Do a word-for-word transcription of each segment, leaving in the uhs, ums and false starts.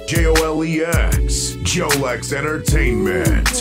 J O L E X, Jolex Entertainment.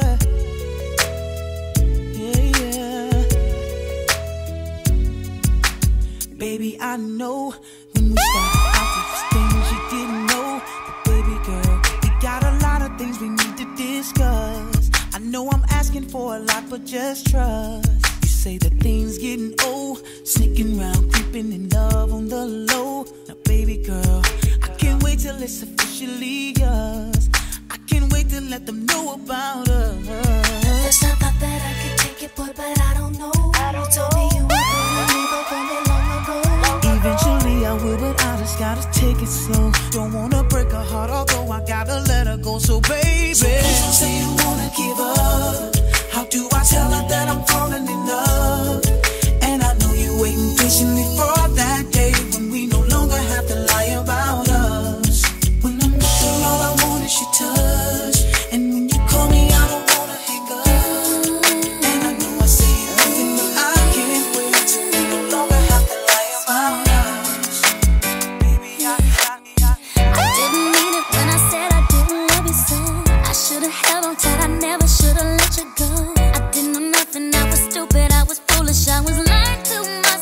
Baby, I know when we started out, these things you didn't know. But baby girl, we got a lot of things we need to discuss. I know I'm asking for a lot, but just trust. You say that things getting old, sneaking around, creeping in love on the low. Now baby girl, I can't wait till it's officially yours. I can't wait to let them know about us. First I thought that I could take it, boy, but I don't know. I don't you told me you were gonna leave up on me long ago. Eventually I will, but I just gotta take it slow. Don't wanna break her heart, although I gotta let her go. So baby, so please don't say you wanna give up. How do I tell her that I'm falling in love? And I know you waiting patiently for that day when we no longer have to lie about us. When I'm with her, all I want is your touch. And when you call me, I don't wanna hang up. And I know I say nothing, but I can't wait till we no longer have to lie about us. Baby, I, I, I, I didn't mean it when I said I didn't love you so. I should've held on tight, I never should've let you go. I didn't know nothing, I was stupid, I was foolish, I was lying to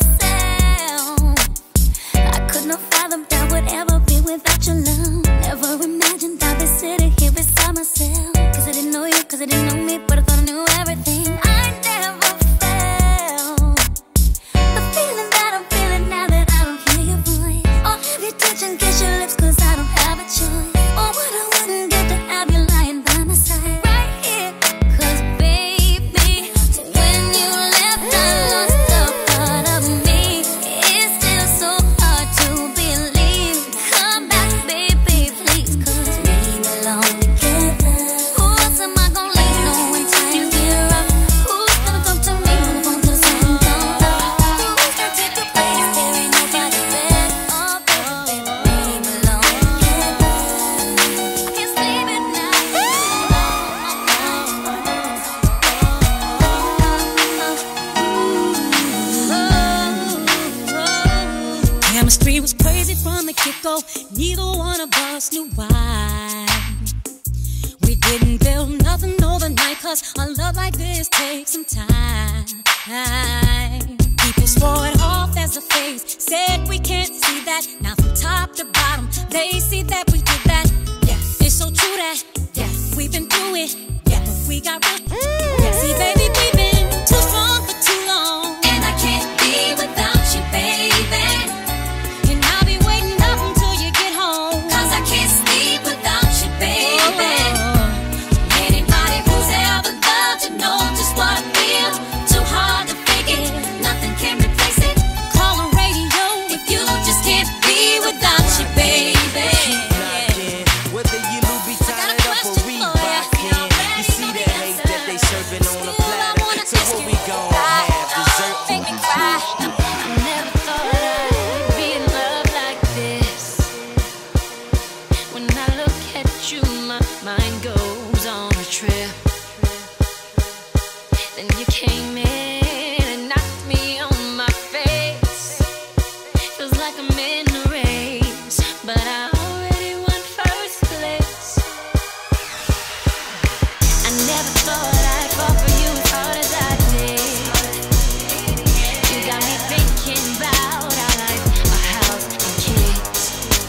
myself. I could not fathom that would ever be without your love. Never imagined I'd be sitting here beside myself. Cause I didn't know you, cause I didn't know me, but I thought I knew everything. I never felt the feeling that I'm feeling now that I don't hear your voice, or have you touch and kiss your lips, cause I don't have a choice. Or what I wouldn't get to have you lying by my side right here. Cause baby, when you left I lost a part of me. It's still so hard to believe. Come back baby please, cause we belong together. Who else am I gonna lean on when times get rough? Who's gonna come to me when the phone to the sun don't up? Who's gonna take your place? There ain't nobody better. Oh baby, we belong together. I can't sleep at night. Chemistry was crazy from the get-go. Neither one of us knew why. We didn't build nothing overnight, cause a love like this takes some time. People swore it off as a phase, said we can't see that. Now from top to bottom, they see that we did that. Yes, it's so true that, yes, we've been through it. Yes, but we got real. Yes, see baby, we've been too strong for too long. And I can't be without you, baby. And I'll be waiting up until you get home. Cause I can't sleep without you, baby. Oh. Anybody who's ever loved you know just what I feel. Too hard to figure, nothing can replace it. Call on radio If you just can't be without you, baby. Whether you Louis tied it up or Reebok, you see that hate that they serving on a platter. So what we gon' have, dessert? Make me cry. I never thought I'd be in love like this. When I look at you, my mind goes on a trip. Then you came in and knocked me on my face. Feels like I'm in a race, but I already won first place. I never thought I'd fall for you as hard as I did. You got me thinking about our life, our house and kids.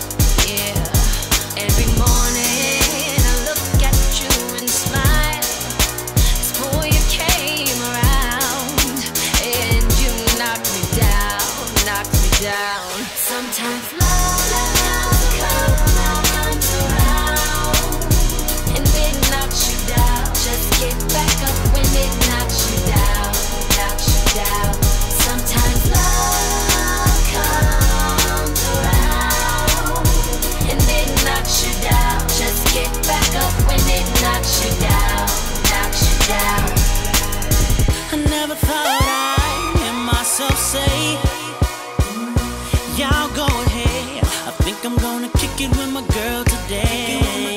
Yeah. Every morning I look at you and smile. Before you came around, and you knocked me down, knocked me down. Sometimes love comes around, and it knocks you down. Just get back up when it knocks you down, knocks you down. Sometimes love comes around, and it knocks you down. Just get back up when it knocks you down, knocks you down. I never thought I'd hear myself say, y'all go ahead. I think I'm gonna kick it with my girl today.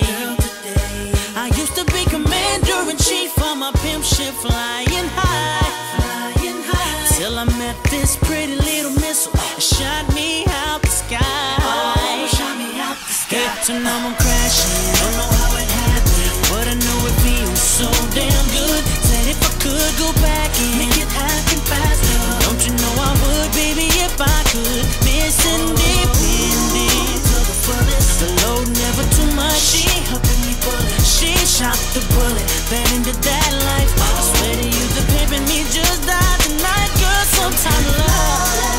I used to be commander in chief for my pimp ship, flying high, flying high. Till I met this pretty little missile, it shot me out the sky. Oh, shot me out the sky. It So now I'm crashing. Don't know how it happened, but I know it feels so damn good. Said if I could go back and make it happen faster, don't you know I would, baby, if I could. Miss independent to the fullest. The load never too much. She helping me bullet. She shot the bullet, fell into that life. I swear to you, the pimpin' me just died tonight, girl. Sometimes love.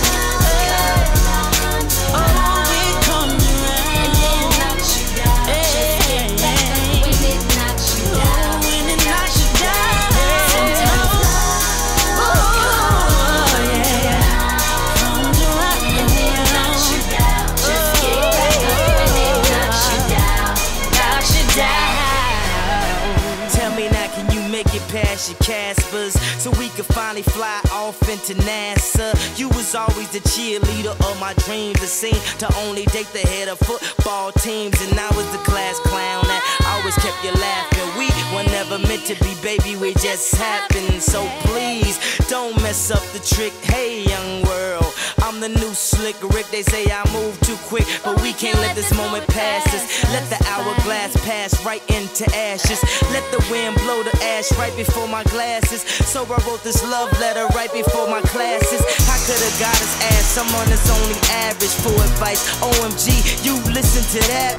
Past your Caspers, so we could finally fly off into NASA. You was always the cheerleader of my dreams, the scene to only date the head of football teams, and I was the class clown that always kept you laughing. We were never meant to be, baby, we just happened. So please don't mess up the trick. Hey, young world, I'm the new slick Rick. They say I move too quick, but we can't let this moment pass us. Let the hourglass pass right into ashes. Let the wind blow the ash right before my glasses. So I wrote this love letter right before my classes. I could've got his ass, someone that's only average for advice. O M G, you listen to that.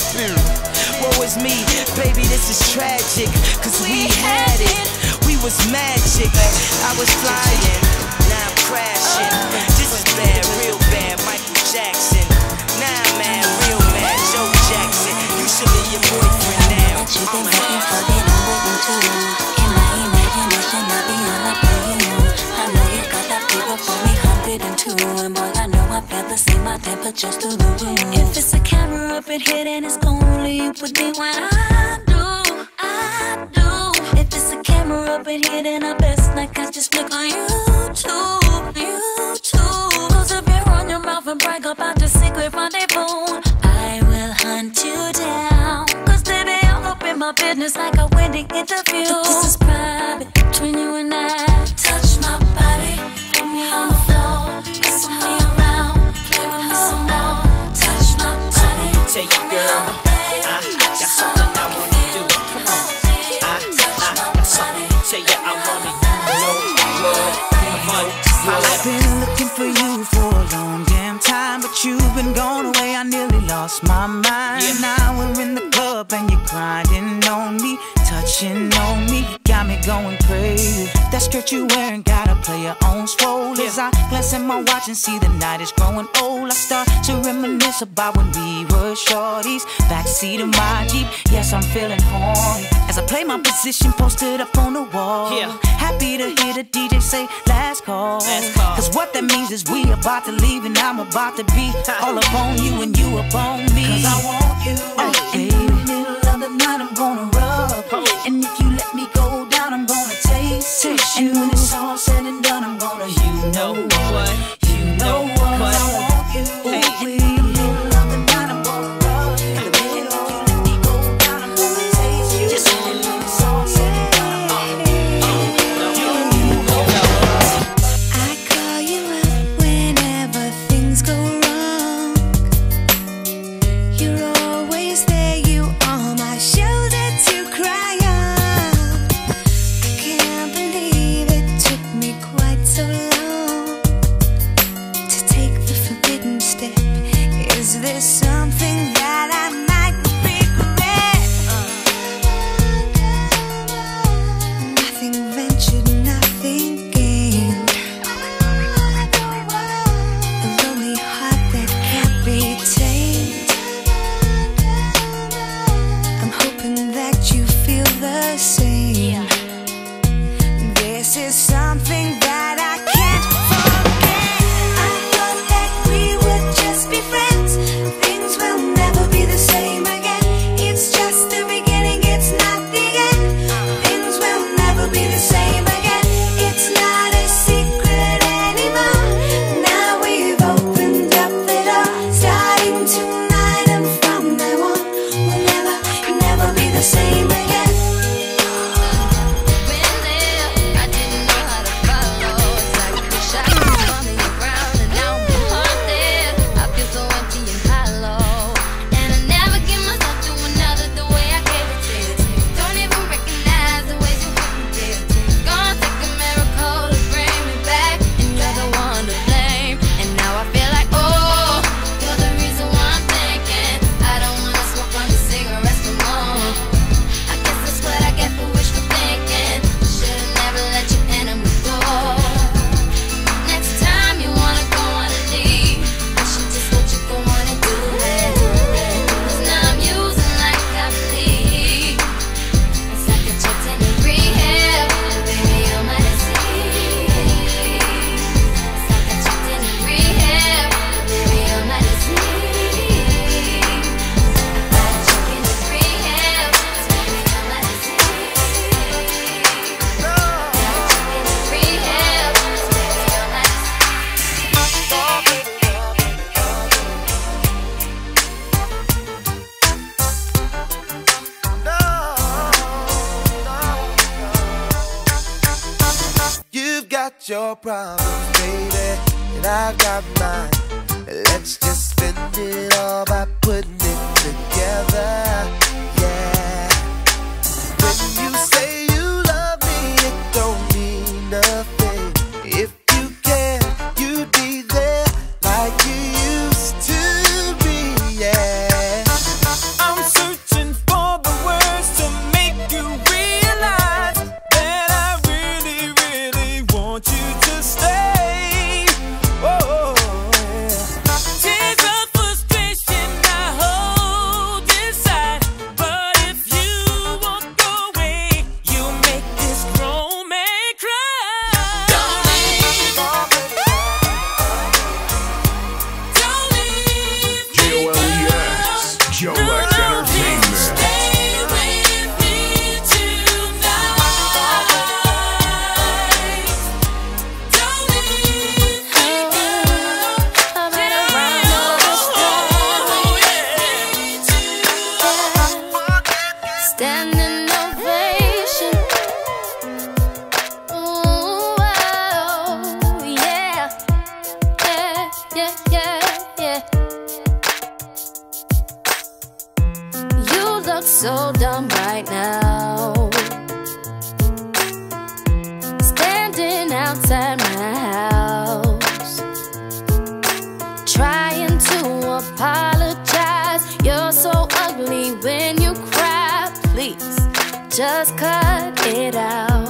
Woe is me, baby, this is tragic, cause we had it, we was magic. I was flying, now I'm crashing. This is bad, real bad, Michael Jackson. Now I'm mad, real mad, Joe Jackson. You should be your boyfriend now. You've been waiting for it, I'm waiting too. In my imagination, I'll be all up for you. I know you got that fever for me, one hundred two. And boy, I know I'd rather see my temperature's through the roof. If it's a camera up in here, then it's only you with me when I do, I do. If it's a camera up in here, then I best not catch just look on YouTube, YouTube. Close up your run your mouth and brag about the secret rendezvous. I will hunt you down, cause baby, I'm up in my business like a wedding interview. But this is private between you and I. Touch my body, put me on the floor, whistle me around, play with me some more. Touch my body, tell you, girl, I got something I wanna do. Come on, I, I got something to tell you I wanna know what, what. I've been looking for you for a long damn time, but you've been gone away, I nearly lost my mind. Yeah. Now we're in the club and you're grinding on me, touching on me, got me going crazy. That skirt you wearing got a player on swole. As I glance at my watch and see the night is growing old, I start to reminisce about when we were shorties. Backseat of my Jeep, yes, I'm feeling horny as I play my position posted up on the wall. Yeah. Happy to hear the D J say last call, last call. Cause what that means is we about to leave and I'm about to be all up on you and you up on me. Cause I want you, oh, and in the middle of the night I'm gonna rub, oh. And if you let me go down I'm gonna taste, taste you. And when it's all said and done I'm gonna, you know what, you know what, what? I want you, hey. In the middle of the night I'm gonna rub, and if you let me go down I'm gonna taste you. Just and when it's all said and done I'm gonna, you know what. I call you up whenever things go wrong. You're always there, you on my shoulder to cry on. I can't believe it took me quite so long to take the forbidden step. Is there something that I might regret? Nothing ventured, nothing gained. A lonely heart that can't be tamed. I'm hoping that you feel the same. This is something that I can't forget. I thought that we would just be friends. Things will never got your problems, baby, and I got mine. Let's just spend it all by putting it together, yeah. When you say you love me, it don't mean nothing. If you care, you'd be there like you used to be, yeah. I'm searching for the words to make you realize that I really, really want you to stay. Oh, yeah. Tears of frustration I hold inside, but if you walk away, you make this grown man cry. Don't leave, don't leave J O L E X, Joe Lex Entertainment. Stay with me tonight. Don't leave me, girl. Standing ovation. Ooh, oh, yeah. Yeah, yeah, yeah, yeah. You look so dumb right now. Standing outside my house, trying to apologize. You're so ugly when you cry. Please, just cut it out.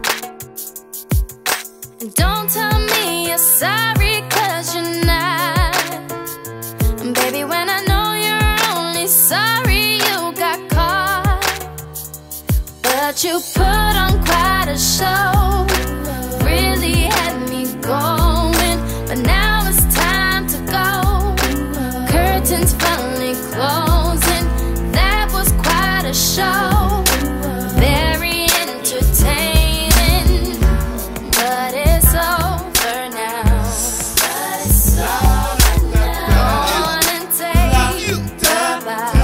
And don't tell me you're sorry, cause you're not. And baby, when I know you're only sorry you got caught, but you put on quite a show, really had me going, but now it's time to go. Curtains finally closing, that was quite a show. Very entertaining, but it's over now. But it's over now. Go on and take the bow.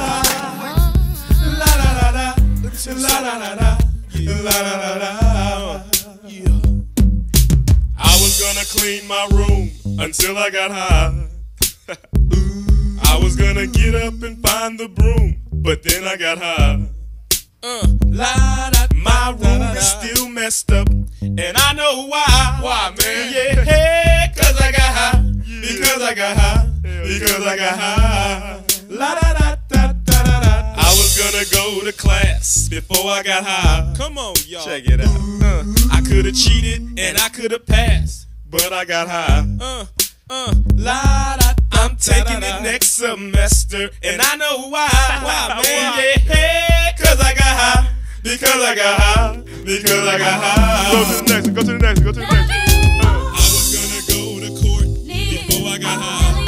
La la la la, la la la la, la la la la. I was gonna clean my room until I got high. I was gonna get up and find the broom, but then I got high. Uh, la, da, my room is still messed up, and I know why. Why, man? Yeah, hey, cause I got high. Because I got high. Because I got high. La da da da da da da. I was gonna go to class before I got high. Come on, y'all. Check it out. Uh, I could have cheated and I could have passed, but I got high. Uh, uh, la da. I'm taking it next semester, and I know why. Why, man? Yeah, hey, cause I got high. Because I got high. Because I got high. Go to the next one. Go to the next one. Go to the next one. Uh, I was gonna go to court before I got high.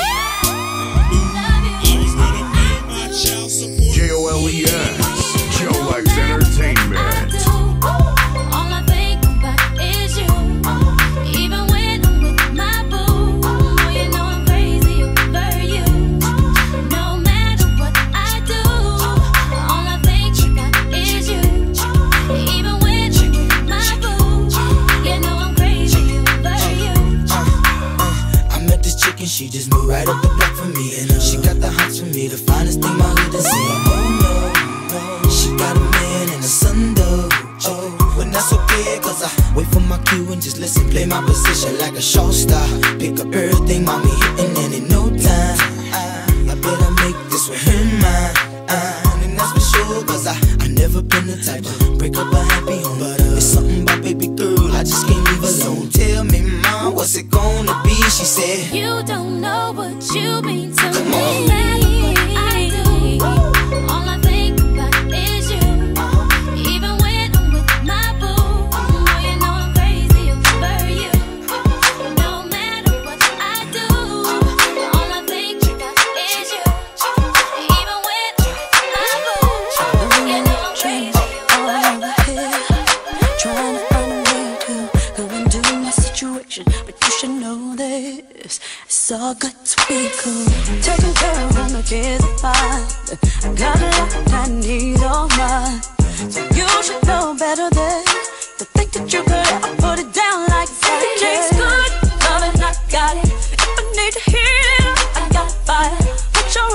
I was gonna pay my child support. J O L E X, Joe Lex Entertainment. All I think about is you. Even when I'm with my boo, oh, you know I'm crazy over you. No matter what I do, all I think about is you. Even when I'm with my boo, you know I'm crazy over you. I met this chick and she just moved right up the block for me, and uh, she got the hots for me, the finest thing my hood has seen. Oh no, no, she got a man and a son though. Oh, when that's okay, cause I wait for my cue and just listen, play my position like a show star. Pick up everything, mommy hitting, and in no time I, I better make this with her mine. Uh, and that's for sure, cause I, I never been the type to break up a happy home. But uh, it's something about baby girl, I just can't leave alone. Tell me, mom, what's it gonna be? She said, you don't know what you mean to come me. on. No matter what I do, all I think about is you. Even when I'm with my boo, oh, you know I'm crazy over you. No matter what I do, all I think about is you. Even when I'm with my boo, you know I'm crazy over you. Trying to find a way to go and do my situation, but you should know this. It's all good to be cool. Taking care of all my kids are fine. I got a lot I need all mine. So you should know better than to think that you could ever put it down like that.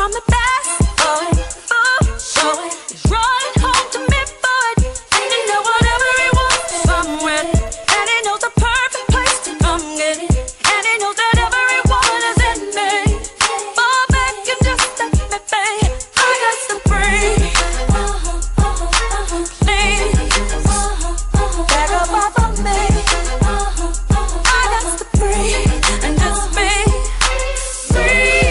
I'm the best for it, for sure. He's running home to me for it, and you know whatever he wants, I'm with it. And he knows the perfect place to come get it, and he knows that everyone is in me. Fall back and just let me be. I got to breathe. Please, back up off of me. I got to breathe and just be free.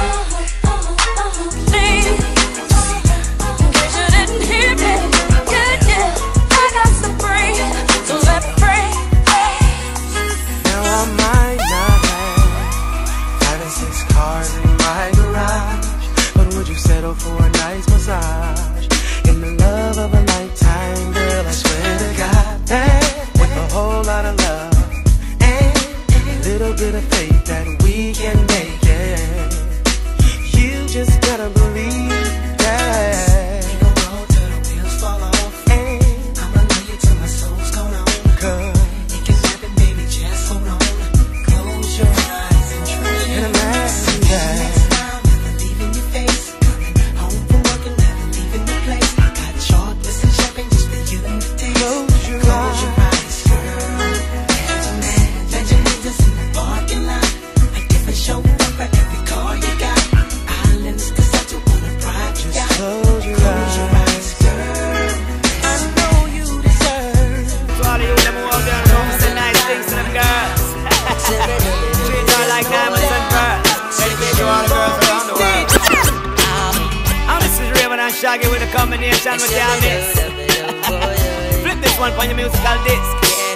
Please, in case you didn't hear me, yeah, yeah. I got to breathe, so let me breathe. Now I might not have five and six cars in my garage, but would you settle for a nice massage in the love of a lifetime, girl? I swear to God that with a whole lot of love and a little bit of faith that we can make it. You just gotta believe that. We gon' roll till the wheels fall off, and I'ma love you till my soul's gone on. Cause it can happen, baby, just hold on. Close your eyes and dream. And imagine that. Next time, never leaving your face. Coming home from work and never leaving the place. I got chocolates and champagne just for you and the taste. Close your Close your eyes, girl. Imagine that your niggas in the parking lot. A different show up at every car you got. Islands to settle on a private yacht. Close your eyes, girl. I know you deserve. To all of you them who out there who say nice things to them girls. Treat her like diamonds and pearls. Dedicate to all the girls around the world. I'm this is Raven and Shaggy with a combination with y'all this. Flip this one on your musical disc.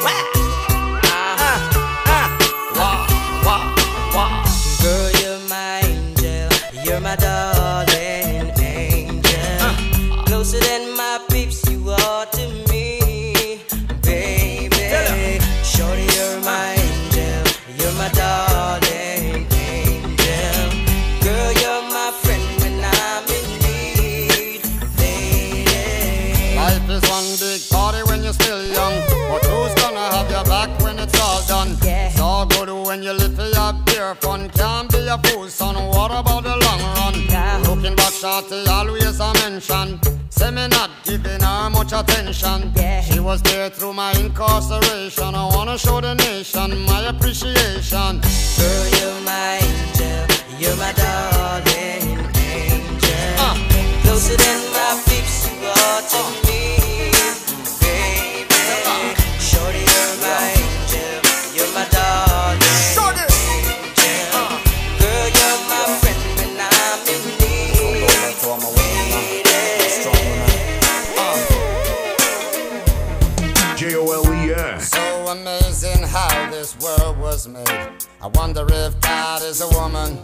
Girl, you're my angel, you're my darling angel. Closer than my peeps, you are to me, baby. Shorty, you're my angel, you're my darling angel. Girl, you're my friend when I'm in need, lady. Life is one big party when you're still young, but who's gonna have your back when it's all done? Yeah. It's all good when you live for your pure fun. Can't be a fool, son. What about the long run? Yeah. Looking back, shorty, always a mention. Say me not giving her much attention. Yeah. She was there through my incarceration. I wanna show the nation my appreciation. Girl, you're my angel, you're my darling angel. Uh. Closer than my peeps, you are to me, baby. Shorty, you're my angel, you're my darling angel. Girl, you're my friend when I'm in need, lady. J O L E S. So amazing how this world was made. I wonder if God is a woman.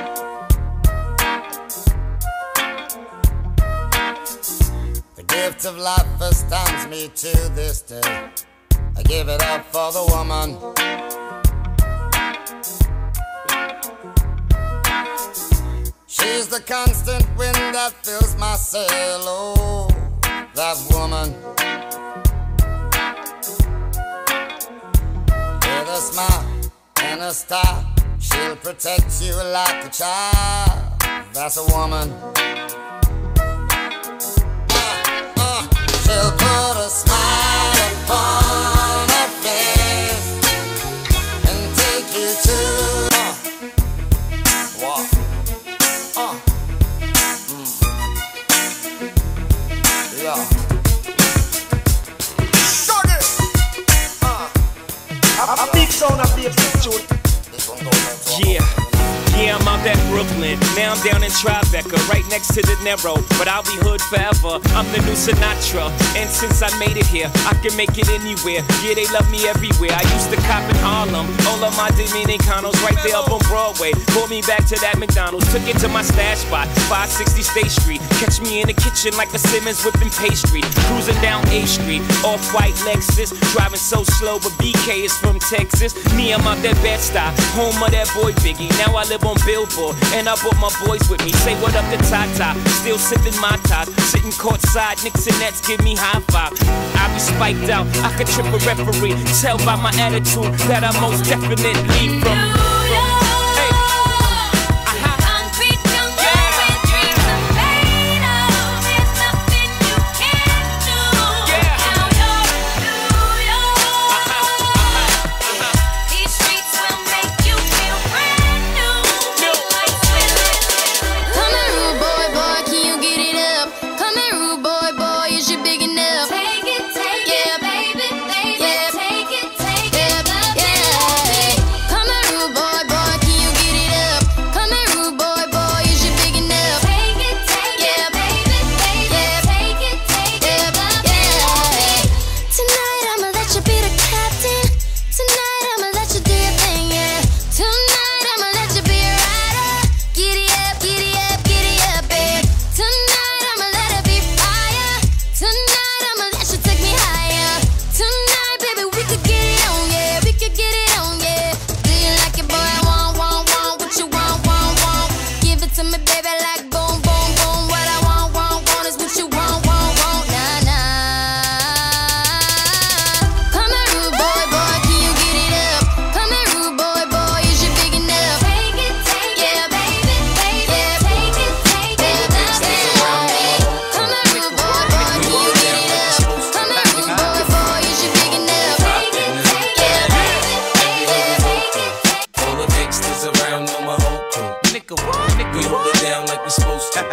The gift of life astounds me to this day. I give it up for the woman. She's the constant wind that fills my sail. Oh, that woman. With a smile and a star, she'll protect you like a child. That's a woman. Uh, uh, she'll put a smile upon her face and take you to uh, wow. uh, mm. Yeah. A big sound of the tune. Yeah. Yeah, I'm out at Brooklyn. Now I'm down in Tribeca, right next to the Narrow. But I'll be hood forever. I'm the new Sinatra. And since I made it here, I can make it anywhere. Yeah, they love me everywhere. I used to cop in Harlem. All of my Dominicanos right there up on Broadway. Pulled me back to that McDonald's. Took it to my stash spot, five sixty State Street. Catch me in the kitchen like a Simmons whipping pastry. Cruising down A Street, off-white Lexus. Driving so slow, but B K is from Texas. Me, I'm out that Bed-Stuy, home of that boy Biggie. Now I live on Billboard, and I brought my boys with me. Say what up to Tata, still sipping my top. Sitting courtside, Knicks and Nets give me high five. I be spiked out, I could trip a referee. Tell by my attitude that I most definitely from. from hey. Uh-huh. Yeah.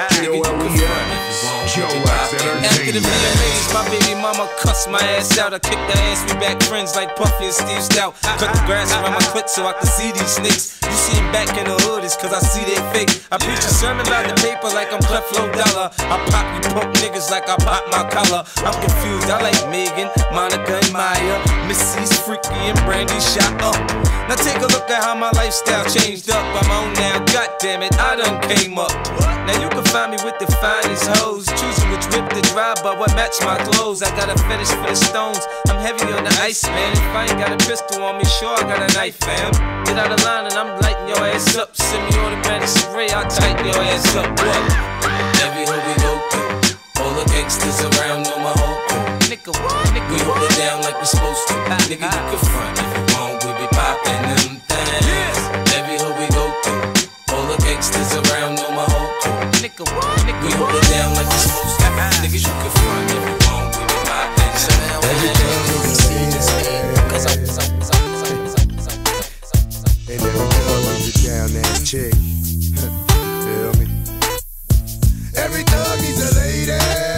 J O L E X, Jolex Entertainment. After the V M As, my baby mama cussed my ass out. I kicked her ass, we back friends like Puffy and Steve Stout. Cut the grass around my clit so I can see these snakes. You see him back in the hood, it's cause I see they fake. I preach a sermon about the paper like I'm Creflo Dollar. I pop you punk niggas like I pop my collar. I'm confused, I like Megan, Monica, and Maya. Missy's freaky and Brandy shot up. Now take a look at how my lifestyle changed up. I'm on now, goddammit, I done came up. Now you can find me with the finest hoes, choosing which whip to drive, but what match my clothes. I got a fetish for the stones, I'm heavy on the ice, man. If I ain't got a pistol on me, sure I got a knife, fam. Get out of line and I'm lighting your ass up. Semi-automatic spray, I'll tighten your ass up. What? Every hood we go through, all the gangsters around know my whole crew. Nigga, what? Nigga, we hold it down like we supposed to. Nigga, you can front if you want, we be poppin' them things. Every hood we go through, all the gangsters around know my whole crew. Nigga, what? Nigga, we hold it down like we supposed to. Nigga, you can front if you want, we be poppin' them things. Everything you can see is here, cause I'm, cause I'm, cause I'm, cause I'm, cause I'm, cause I'm, cause I'm. And every girl is a down ass chick. Feel me? Every thug needs a lady.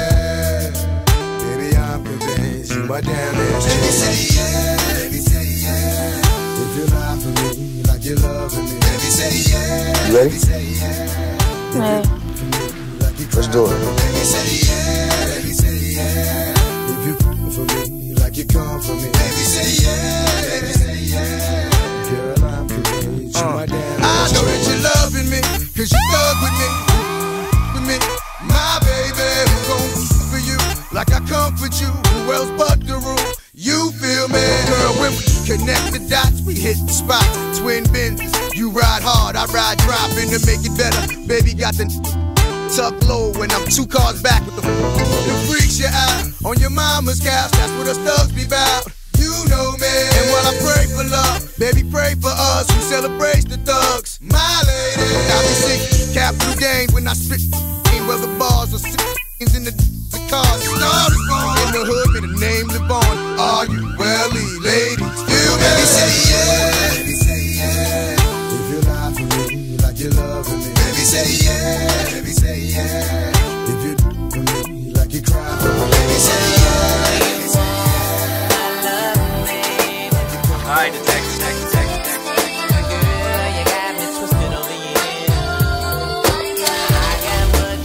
Baby, I'm convinced you my down ass chick. Baby, say yeah. Baby, say yeah. If you lie for me like you're loving me. Baby, say yeah. You ready? Baby, say yeah. Hey. Let's do it. Baby, say yeah. Baby, say yeah. If you for me like you come for me. Baby, say yeah. Baby, say yeah. Girl, I'm convinced you my down ass chick. I know that you're loving me, cause you thug with me. With me, my baby, who gon' for you like I comfort you. Who else but the rule? You feel me? Girl, when we connect the dots, we hit the spot. Twin Benzes, you ride hard, I ride dropping to make it better. Baby got the tuck low when I'm two cars back with the the freaks you out on your mama's couch. That's what us thugs be bout. You know me. And while I pray for love, baby, pray for us who celebrates the thugs. My lady, I be sick, capital gain when I spit. Where the bars are six in the, the cars. Stars is born in the hood, with the name live on. Are you welly, ladies? Feel me? Baby, say yeah. Baby, say yeah. If you lie for me like you're loving me. Baby, say yeah. Baby, say yeah. If you do for me like you cry for me. Baby, say yeah. Baby, say yeah. I love me. Alright, detective, detective, detective. Girl, you got me twisted over here. I got what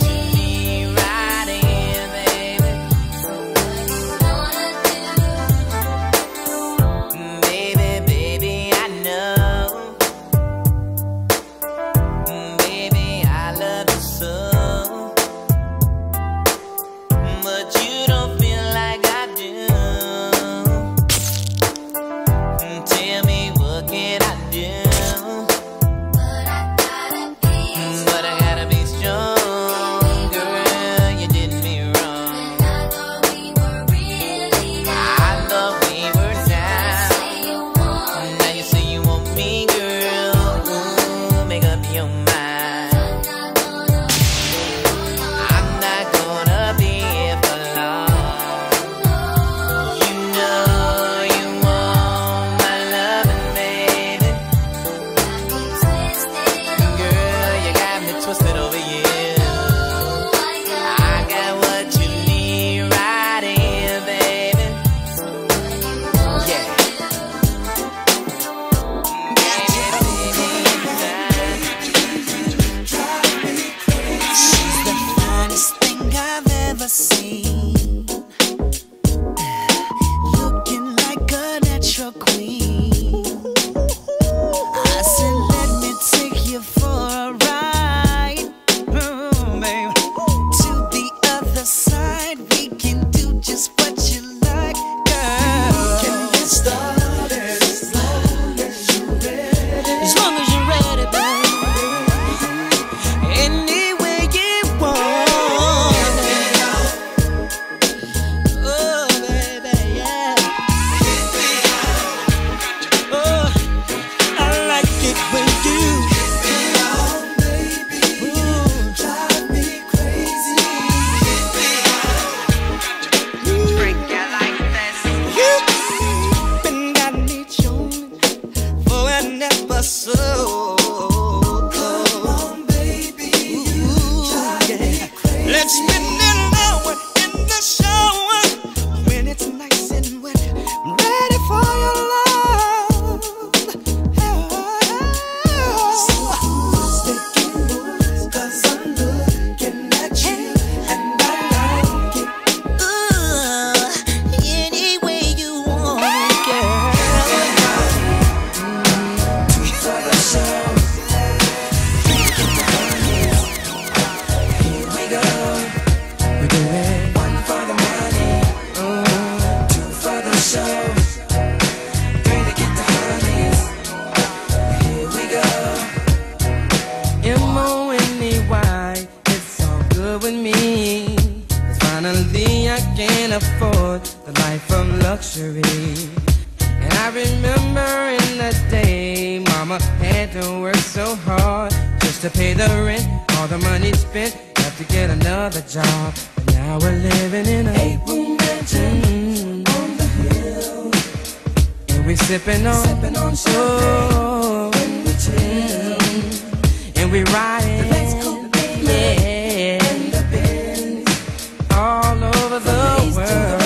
with me. Finally I can afford the life of luxury. And I remember in the day Mama had to work so hard just to pay the rent. All the money spent, have to get another job. But now we're living in a eight-room mansion mm. on the hill. And we sipping on, sipping on oh, and we chill. Mm. And we riding, yeah, and the Benz all over the world.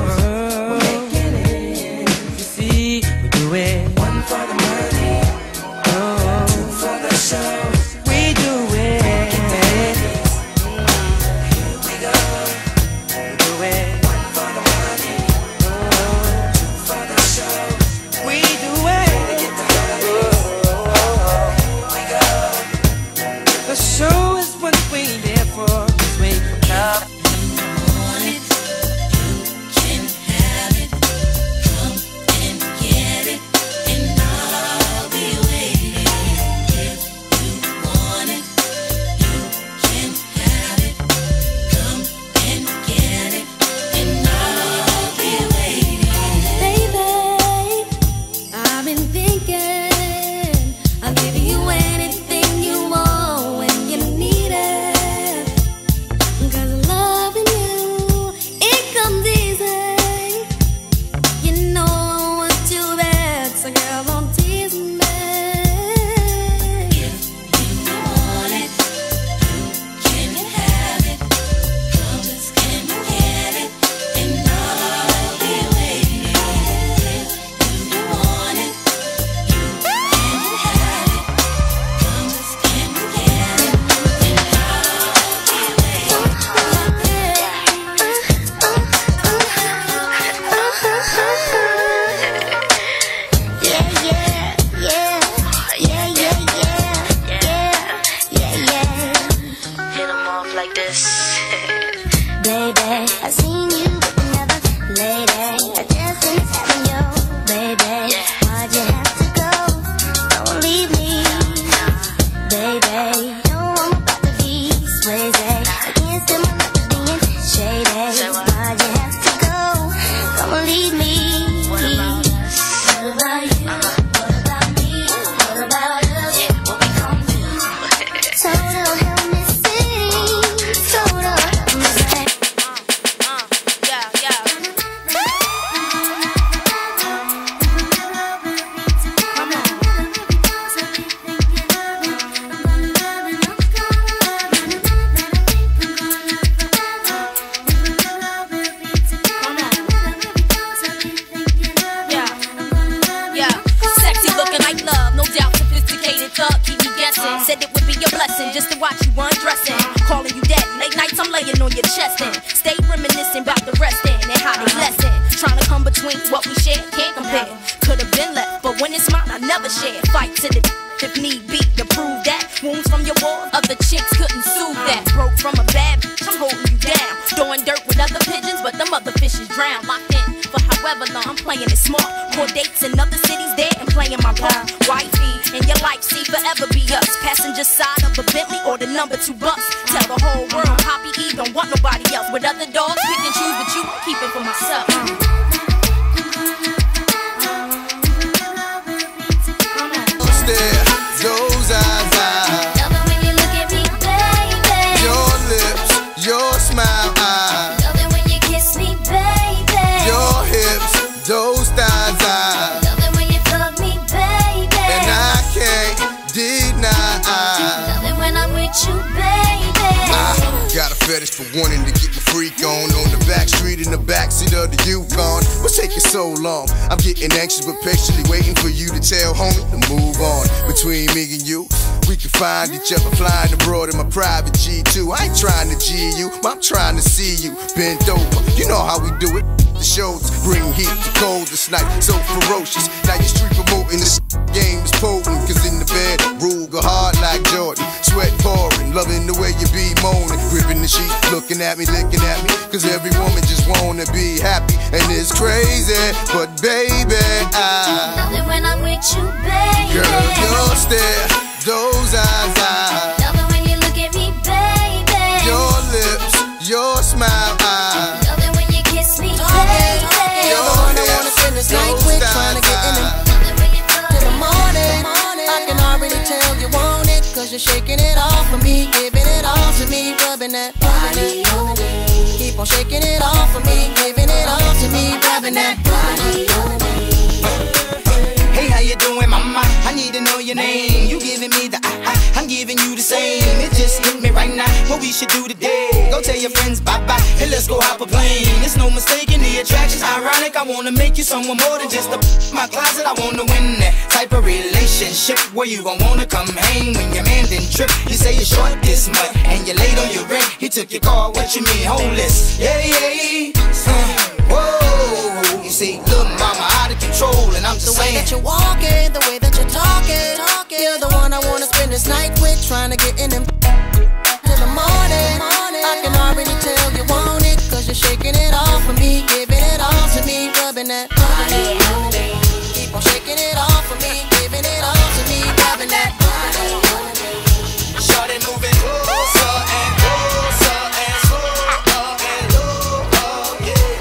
One for the money, oh, two for the show. We do it. Here we go. We do it. One for the money, oh, two for the show. We do it. Oh, here we go. The show is what we live for. 'Cause we love. Anxious but patiently waiting for you to tell homie to move on. Between me and you, we can find each other flying abroad in my private G two. I ain't trying to G you, I'm trying to see you bent over. You know how we do it. The shows bring heat to cold this night, so ferocious. Now you street promoting this game is potent. Cause in the bed, rule go hard like Jordan. Sweat pouring, loving the way you be moaning. Gripping the sheet, looking at me, licking at me. Cause every woman just wanna be happy. And it's crazy, but baby, I love it when I'm with you, baby. Girl, your stare, those eyes, I love it when you look at me, baby. Your lips, smile. I love it when you kiss me, talking, talking. You're the one I wanna spend this night with, trying to get in them till the morning. I can already tell you want it, cause you're shaking it off for me, giving it all to me, rubbing that body. Keep on shaking it off for me, giving it all to me, rubbing that body. Hey, how you doing, mama? I need to know your name. You giving me the I, I, I'm giving you the same. It just hit me right now. What we should do today? Go tell your friends bye-bye, and let's go hop a plane. It's no mistake in the attraction's ironic. I wanna make you someone more than just a my closet. I wanna win that type of relationship where you gon' wanna come hang when your man didn't trip. You say you're short this much, and you're late on your rent. He took your car, what you mean, homeless? Yeah, yeah, uh, whoa. You see, little mama out of control, and I'm just the way saying. that you're walking, the way that you're talking, talking. You're the one I wanna spend this night with, trying to get in them till the morning. I can already tell you want it, cause you're shaking it off for me, giving it all to me, rubbing that body. Keep on shaking it off for me, giving it all to me, rubbing that body. Shorty moving closer and closer and slower and lower,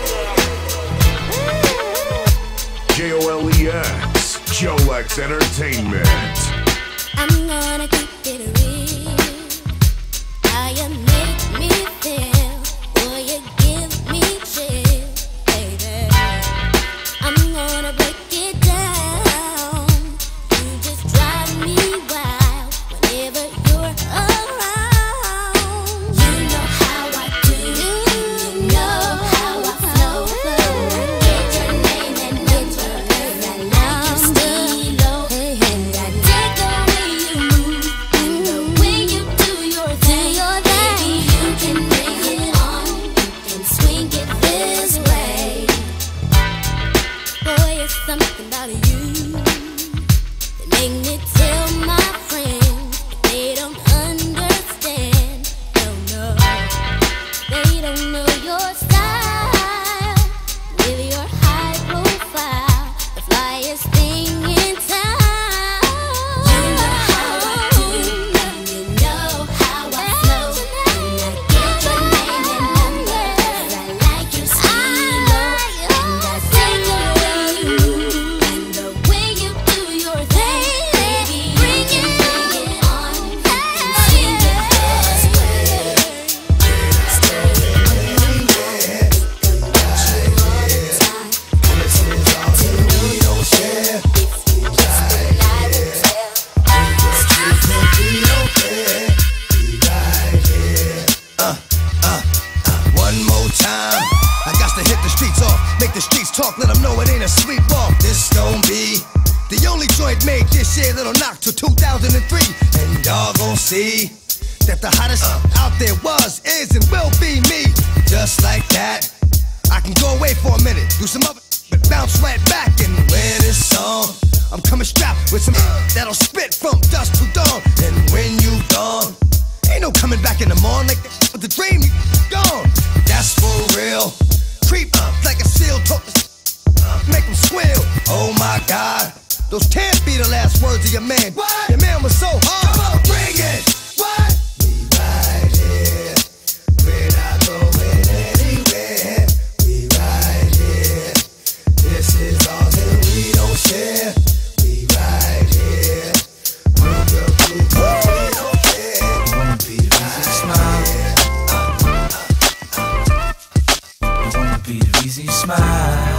yeah. J O L E X, Jolex Entertainment. I'm gonna keep it real. How you make me feel, boy, you give me chill, baby. I'm gonna break it down. You just drive me wild whenever you're around. You know how I do, you know how I flow. Get your name and number, and I like you steelo, and I dig the way you move and the way you do your thing. Baby, you can bring it on and swing it this way. Boy, it's something about you that make me tell my friends if they don't understand. No, no, they don't know your style with your high profile, the flyest thing in town. You know how I do, you know how I flow, and I get your name and number, 'cause I like you steelo, and I dig the way you move and the way you do your thing. Baby, bring it, bring it on and swing it this way. One more time, I got to hit the streets off, make the streets talk, let them know it ain't a sleepwalk. This gon' be the only joint made this year that'll knock till two thousand three, and y'all gon' see that the hottest out there was, is, and will be me. Just like that, I can go away for a minute, do some other, but bounce right back and wear this song. I'm coming strapped with some that'll spit from dusk to dawn, and when you gone, ain't no coming back in the morning, like the, the dream you gone. That's for real. Creep up like a seal, talk to make them squeal. Oh my God, those can't be the last words of your man. What? Your man was so hard. Come on, bring it. What? We right here. We're not going anywhere. We right here. This is all that we don't share. We right here. With your people, we don't care. You wanna be the reason you smile. You wanna be the reason you smile.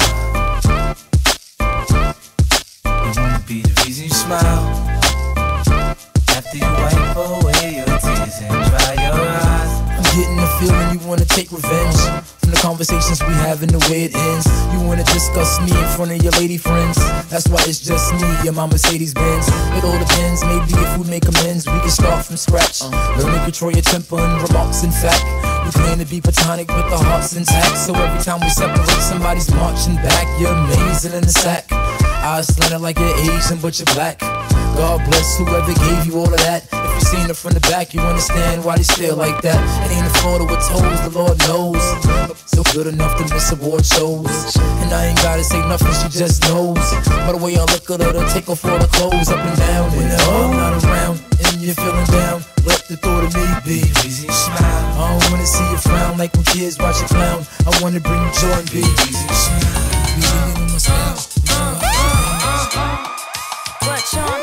You wanna be the reason you smile. After you wipe away your tears and dry your eyes. I'm getting the feeling you wanna take revenge from the conversations we have and the way it ends. You wanna discuss me in front of your lady friends. That's why it's just me and my Mercedes Benz. It all depends, maybe if we make amends, we can start from scratch. Learn to control your temper and remarks. In fact, we claim to be platonic with the hearts intact. So every time we separate, somebody's marching back. You're amazing in the sack. Eyes slanted like you're Asian, but you're black. God bless whoever gave you all of that. If you seen her from the back, you understand why they still like that. It ain't a Florida with toes, the Lord knows. So good enough to miss award shows. And I ain't gotta say nothing, she just knows. By the way I look at her, to take off all the clothes up and down. Whenever I'm not around and you're feeling down, let the thought of me be. Easy smile. I don't wanna see you frown. sound like when kids watch a clown. I wanna bring you joy and peace. Easy to smile, be leaning on my style. What, Sean?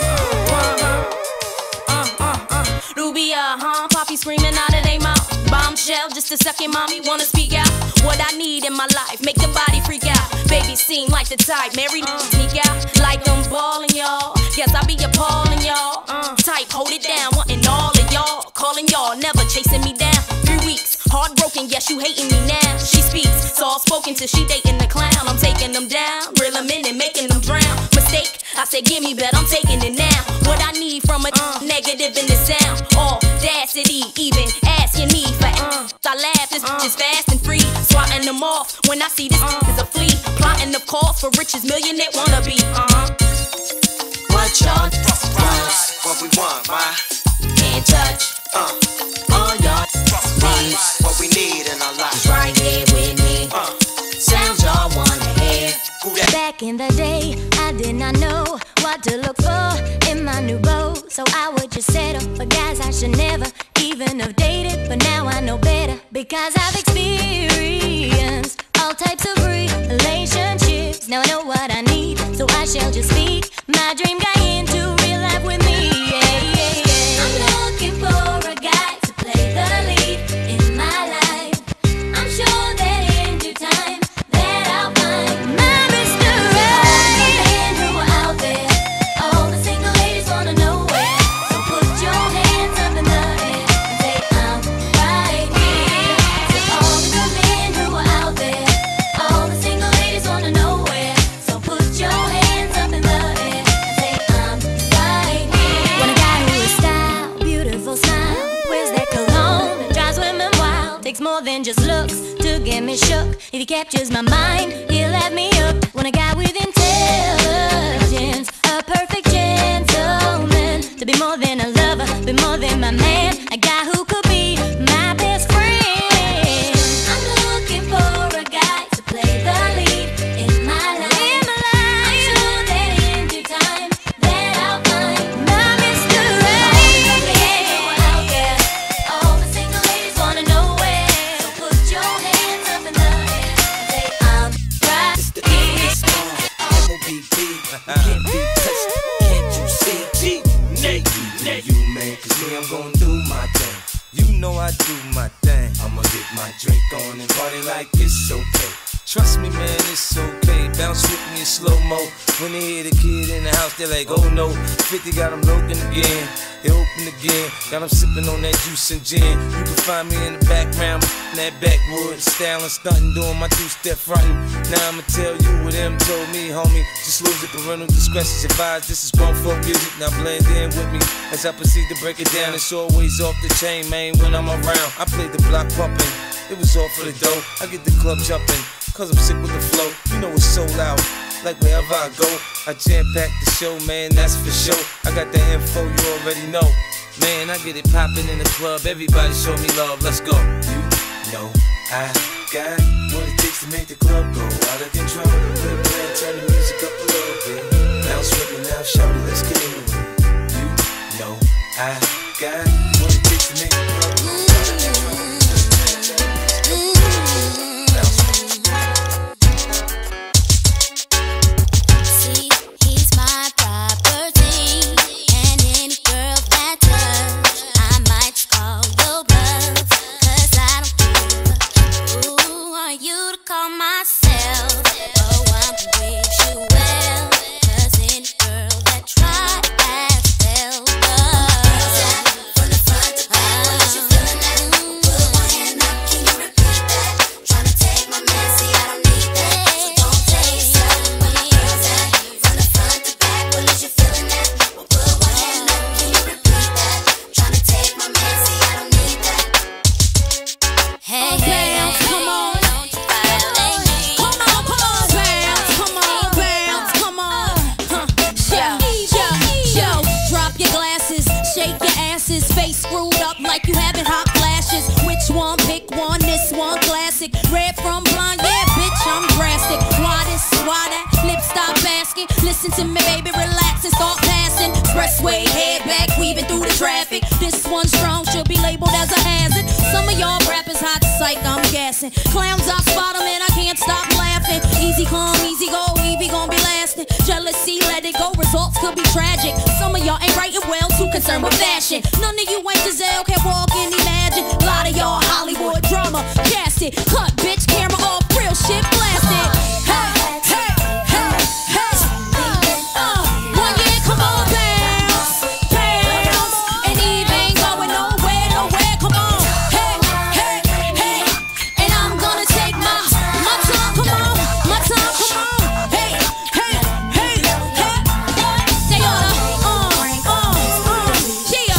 Uh, uh, uh, uh. Ruby, uh, huh? Poppy screaming out of their mouth. Bombshell, just a second, mommy wanna speak out. What I need in my life, make the body freak out. Baby seem like the type, married uh. sneak out. Like I'm ballin', y'all. Guess I be appallin', y'all. Uh. Type, hold it down, wantin' all of y'all. Calling y'all, never chasing me down. Three weeks, heartbroken, yes, you hating me now. She speaks, soft spoken till she dating the clown. I'm taking them down, reel them in and making them drown. Mistake, I said give me, but I'm taking it now. What I need from a uh. negative in the sound. Audacity, even asking me for uh. I laugh, this uh. is fast and free. Swatting them off when I see this uh. is a flea. Plotting of calls for riches, millionaire wanna be. Uh-huh. What y'all want? What we want, why? Can't touch. Uh. All y'all needs. What we need in our lives. Right here with me. Uh. Sounds y'all wanna hear. Who that? Back in the day, I did not know what to look for in my new beau. So I would just settle for guys I should never even have dated. But now I know better, because I've experienced all types of relationships. Now I know what I need, so I shall just speak my dream guy into real life with me. Yeah, yeah, yeah. I'm looking for a guy to play the lead in my life. I'm sure that in due time that I'll find my Mister Right. All the men who are out there, all the single ladies wanna know where. So put your hands up in the air and say I'm right here. Say all the good men who are out there, all the single ladies wanna know where. So put your hands up in the air and say I'm right here. Want a guy who is style, beautiful smile, wears that cologne and drives women wild. Takes more than just looks to get me shook. If he captures my mind, he'll have me up. Want a guy with intelligence, a perfect gentleman. To be more than a lover, be more than my man. A guy who could be my best friend. I'm looking for a guy to play the lead in my life. In my life. I'm sure that in due time that I'll find my Mister Right. All the men who are out there, all the single ladies wanna know where. So put your hands up in the air and say I'm right here. M O B B, can't be touched, can't you see? G, Nate, Nate, you man, cause me, I'm gon' do my thing. You know I do my thing. I'ma get my drink on and party like it's okay. Trust me, man, it's okay. Bounce with me in slow-mo. When they hear the kid in the house, they're like, oh no. fifty got them looking again. They open again. Got them sipping on that juice and gin. You can find me in the background, in that backwood, styling, stunting, doing my two-step frontin'. Now I'ma tell you what them told me, homie. Just lose it, parental discretion's advised. This is grown folk music, now blend in with me as I proceed to break it down. It's always off the chain, man, when I'm around. I play the block pumping, it was all for the dough. I get the club jumping, cause I'm sick with the flow. You know it's so loud, like wherever I go. I jam-pack the show, man, that's for sure. I got the info, you already know. Man, I get it poppin' in the club. Everybody show me love, let's go. You know I got what it takes to make the club go out of control. Play, play, turn the music up a little bit. Bounce with me now, shout it, let's get into it. You know I got what it takes to make the club go out of control. See, he's my property, and any girl that touch, I might call your bluff, 'cause I don't give a who are you to call myself. Oh, I'm wish you well, 'cause any girl that try has failed. From the front to back, what you feeling that? Put one hand up, can you repeat that? Tryna take my man, see I don't need that, so don't take yourself. Where my girls at? From the front to back, what is you feeling that? Well, put one hand up, can you repeat that? Tryna take my man, see I don't need that. Hey, hey, hey, come on. Don't you violate me. Come on, come on, bounce, come on, bounce, come on. Huh. Yo, yo, yo, drop your glasses, shake your asses, face screwed up like you having hot flashes. Which one? Pick one, this one classic. Red from blonde, yeah, bitch, I'm drastic. Why this, why that? Lip stop asking. Listen to me, baby, relax and start passing. Expressway, head back, weaving through the traffic. This one strong should be labeled as a hazard. Some of y'all rappers hot psych, I'm passing. Clowns, I spot them and I can't stop laughing. Easy come, easy go, we be gon' be lasting. Jealousy, let it go, results could be tragic. Some of y'all ain't writing well, too concerned with fashion. None of you ain't Giselle, can't walk and imagine. A lot of y'all Hollywood drama, cast it. Cut, bitch, camera off, real shit blasted. Hey, hey, hey, hey. Uh, one year, come on, bounce, bounce. And Eve ain't going nowhere, nowhere, come on. Hey, hey, hey. And I'm gonna take my, my time, come on, my time, come on. Hey, hey, hey, hey. They oughta, uh, uh, uh, yeah.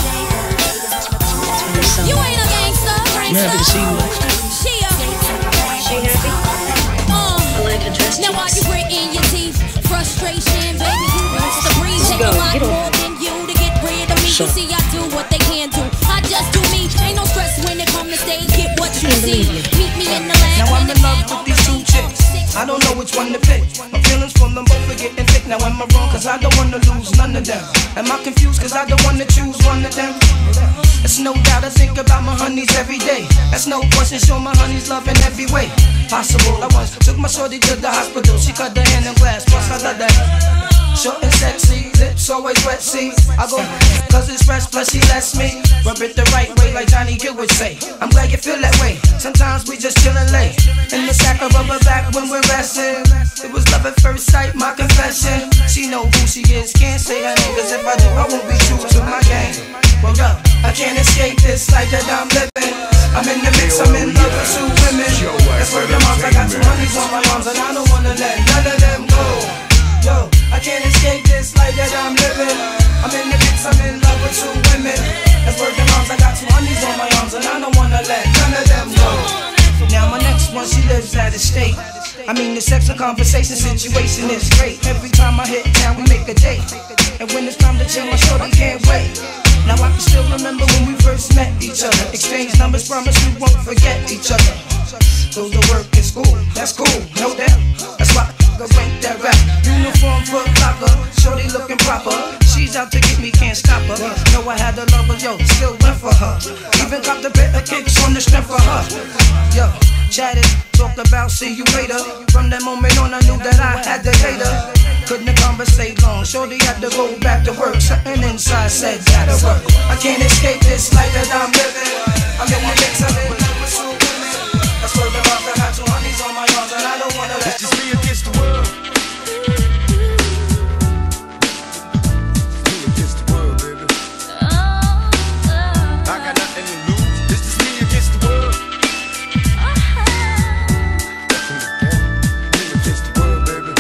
You ain't a gangster, gangster. Now while you gritting your teeth, frustration, baby, you used to breathe. Take a lot more than you to get rid of me. You see, I do what they can't do. I just do me. Ain't no stress when it come to stage. Get what you see. Meet me in the land. Now I'm in love with these two chicks. I don't know which one to pick. My feelings for them both are getting thick. Now am I wrong? Cause I don't wanna lose none of them. Am I confused? Cause I don't wanna choose one of them. It's no doubt I think about my honeys every day. That's no question, show my honeys love in every way possible. I once took my shorty to the hospital. She cut her hand in glass, plus I love that. Short and sexy, lips always wet, see. I go, cause it's fresh, plus she lets me rub it the right way, like Johnny Gill would say. I'm glad you feel that way. Sometimes we just chillin' late in the sack of rubber back when we're resting. It was love at first sight, my confession. She know who she is, can't say her name, cause if I do, I won't be true to my game. Well, up, I can't escape this life that I'm living. I'm in the mix, I'm in love with two women. That's where your moms, I got two honeys on my arms, and I don't wanna let none of them go. Yo, I can't escape this life that I'm living. I'm in the mix, I'm in love with two women. That's where your moms, I got two honeys on my arms, and I don't wanna let none of them go. Now my next one, she lives out of state. I mean the sex and conversation situation is great. Every time I hit town, we make a date. And when it's time to chill, my shorty can't wait. Now I can still remember when we first met each other. Exchange numbers, promise we won't forget each other. Go to work in school, that's cool, no doubt. That's why I rank that rap. Uniform, foot locker, shorty looking proper. She's out to get me, can't stop her. Know I had a lover, yo, still went for her. Even copped a bit of kicks on the strength for her. Yo, chatted, talked about see you later. From that moment on I knew that I had to hate her. Couldn't conversate long, shorty had to go back to work. Something inside said gotta work. I can't escape this life that I'm living. I'm in the mix, I'm in love with two women. That's where the rock, I got two honeys on my arms, and I don't wanna let. It's just me against the world. Me against the world, baby. I got nothing to lose. It's just me against the world. Me against the world, baby.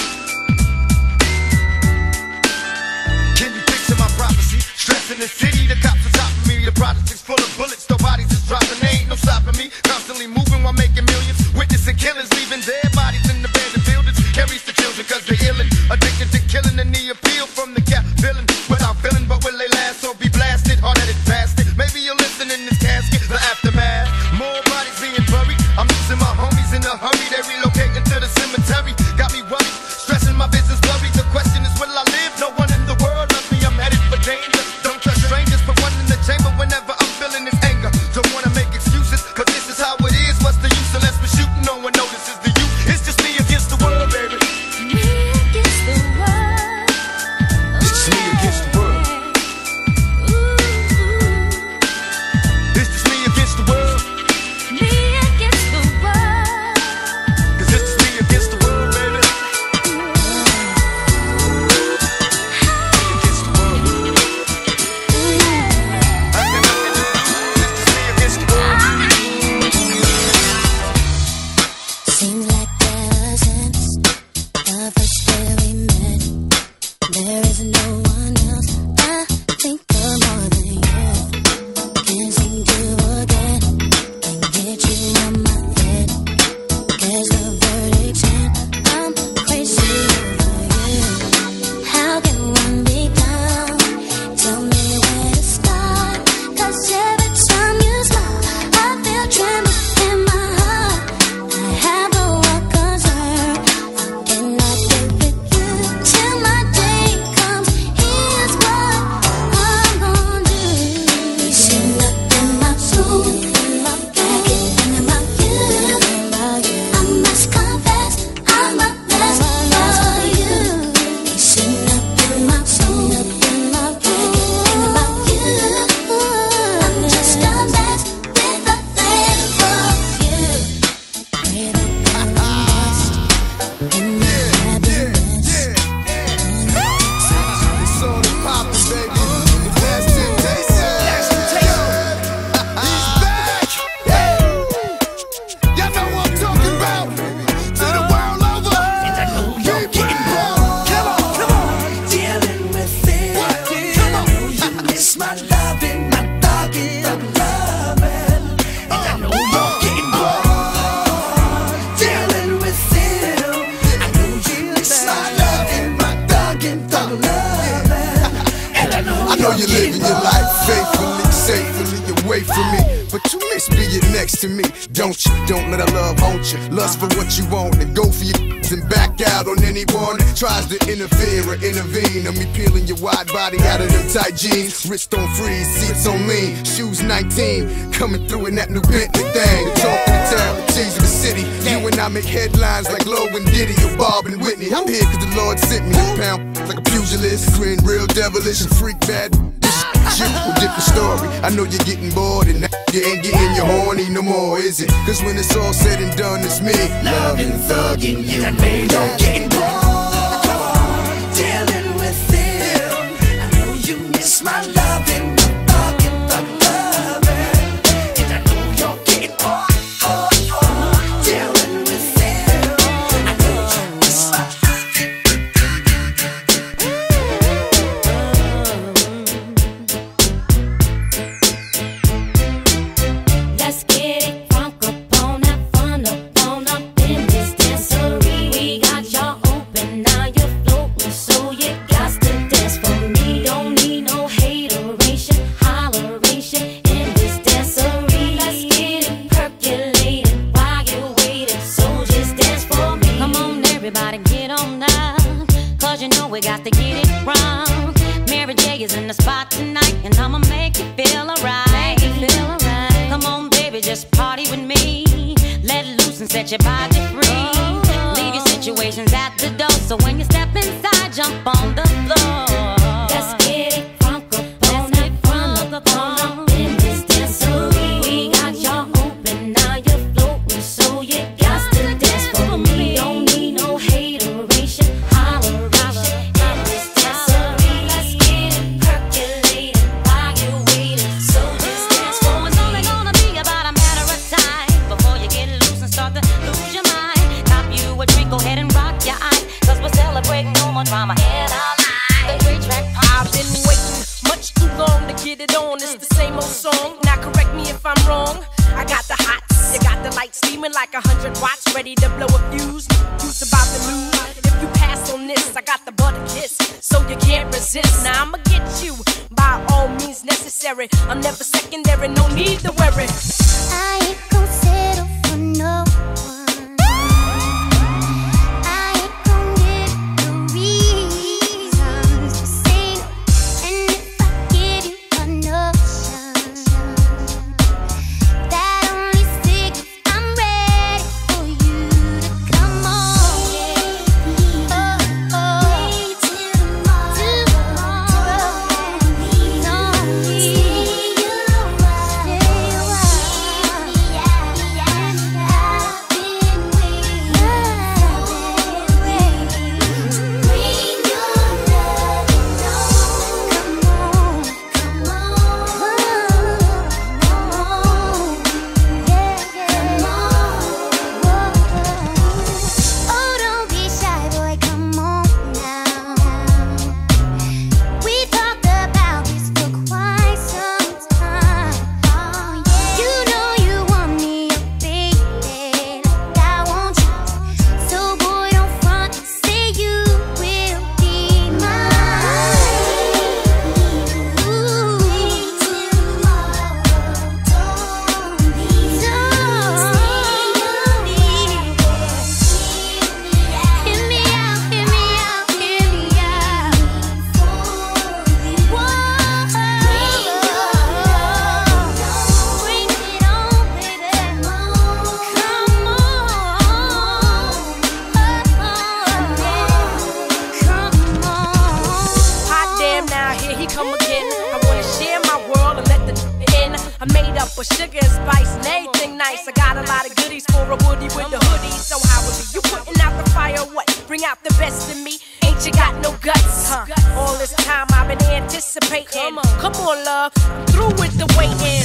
Can you picture my prophecy? Stress in the city, the cops are stopping me. The project's full of bullets, no bodies is dropping. They ain't no stopping me. Constantly moving while making millions. Witnessing killings, leaving dead bodies in the abandoned buildings. Carries the children cause they're illin'. Addicted to killing and the appeal from the cap villain. Without feeling, but will they last or be blasted? Hard-headed bastard. Maybe you'll listen in this casket. The aftermath. More bodies being buried. I'm losing my homies in a hurry. They relocating to the cemetery. Got me worried. Stressing my business blurry. The question is, will I live? No one in the world loves me. I'm headed for danger. Don't trust strangers. Put one in the chamber whenever I'm feeling this anger. Don't wanna make excuses, cause this is how it is. What's the use unless we're shooting? No one notices the youth. It's just me against the world, baby. Me against the world. It's just me against the world. It's just me against the world. Me against the world. next to me. Don't you? Don't let our love haunt you. Lust for what you want and go for your and back out on anyone that tries to interfere or intervene. On me peeling your wide body out of them tight jeans. Wrist on freeze, seats on lean. Shoes nineteen, coming through in that new Bentley thing. The talk of the town, the tease of the city. You and I make headlines like Logan Diddy or Bob and Whitney. I'm here cause the Lord sent me. Pound like a pugilist, grin real devilish and freak bad. You a different story. I know you're getting bored and now you ain't getting your horny no more, is it? Cause when it's all said and done, it's me loving, thugging you. And they don't get bored dealing with it. I know you miss my loving, my thugging, the loving. And I know you're getting bored dealing with it. I know you miss my set your body free. Leave your situations at the door. So when you step inside, jump on the floor. Let's get it crunk up on that front up on in this dancery. We got y'all open, now you're floating, so you got to dance for me. Don't need no hateration, holleration in this dancery. Let's get it percolated while you're waiting. So just dance for me. It's only gonna be about a matter of time before you get loose and start to lose your mind. Cop you a drink, go ahead and rock your eyes, cause we're celebrating no more drama in our lives. The great track pop. I've been waiting much too long to get it on. It's the same old song, now correct me if I'm wrong. I got the hots, you got the lights steaming like a hundred watts, ready to blow a fuse. You's about to lose if you pass on this. I got the butter kiss, so you can't resist. Now I'ma get you by all means necessary. I'm never secondary, no need to worry. I ain't gon' settle for no one. I ain't gon' give the reasons to say no. And if I give you a notion, that only signals I'm ready for you to come on. Oh, oh, wait till tomorrow. Don't stay a while, stay a while. I've been waiting, I've been waiting. Bring your love on, come on, come on, yeah, come on. Oh, don't be shy, boy, come on now. We talked about this for quite some time. Oh, yeah. You know you want me, oh, baby, like I want you. So boy, don't front and say you will be mine. Ooh, wait till tomorrow. Don't be, don't be. Hear me out, hear me out, hear me out. Whoa, bring it on, baby. Come on, hot damn, now here he come again. I wanna share my world and let the in. I made up with sugar and spice and everything nice. I got a lot of goodies for a woody with the hoodie. So how is it you putting out the fire? What? Bring out the best in me. Ain't you got no guts? Huh? All this time I've been anticipating. Come on, come on, love. I'm through with the waiting.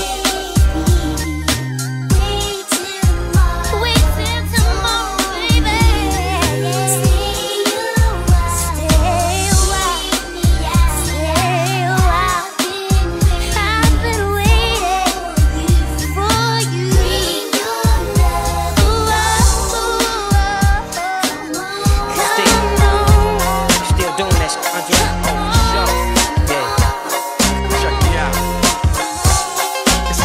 Wait till tomorrow, baby. Stay a while, stay a while, stay a while. I've been waiting for you. Bring your love, ooh, ooh, come on. Still doing that shit, Andre? Oh, show. Yeah. Check it out. It's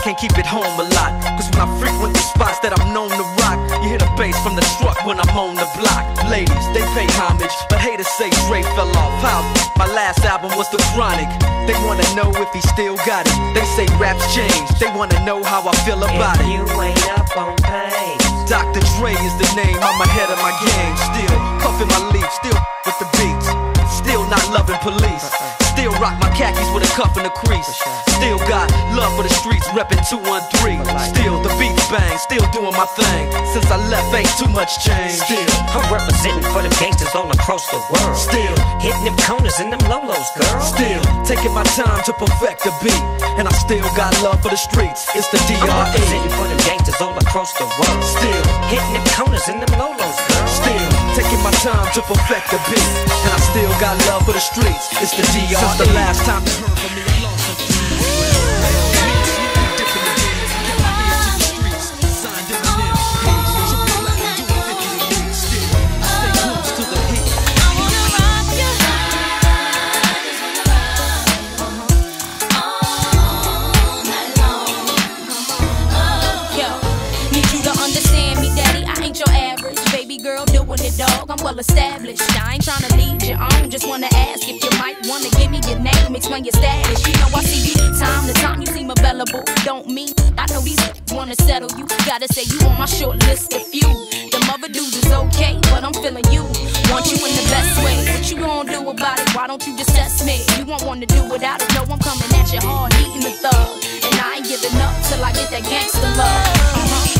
can't keep it home a lot. Cause when I frequent the spots that I'm known to rock, you hear the bass from the truck when I'm on the block. Ladies, they pay homage, but haters say Dre fell off. How? My last album was The Chronic. They wanna know if he still got it. They say raps change, they wanna know how I feel about if it. You ain't up on pain. Doctor Dre is the name, I'm ahead of my game. Still puffin' my leaf, still with the beats. Still not loving police. Still rock my khakis with a cuff and a crease. Still got love for the streets, reppin' two one three. Still the beats bang, still doing my thing. Since I left, ain't too much change. Still, I'm representing for them gangsters all across the world. Still, hitting them corners and them lolos, girl. Still, taking my time to perfect the beat. And I still got love for the streets. It's the D R E. I'm representing for them gangsters all across the world. Still, hitting them corners and them lolos, girl. Still, taking my time to perfect the beat. And I still got love for the streets. It's the D R E. Since the last time you heard from me, I lost some dog, I'm well established. I ain't tryna lead you on, just wanna ask if you might wanna give me your name, explain your status. You know I see you time to time, you seem available. Don't mean I know these wanna settle you. Gotta say you on my short list of few. Them other dudes is okay, but I'm feeling you. Want you in the best way. What you gonna do about it? Why don't you just test me? You won't wanna do without it. No, I'm coming at you hard, eating the thug, and I ain't giving up till I get that gangster love. Uh-huh.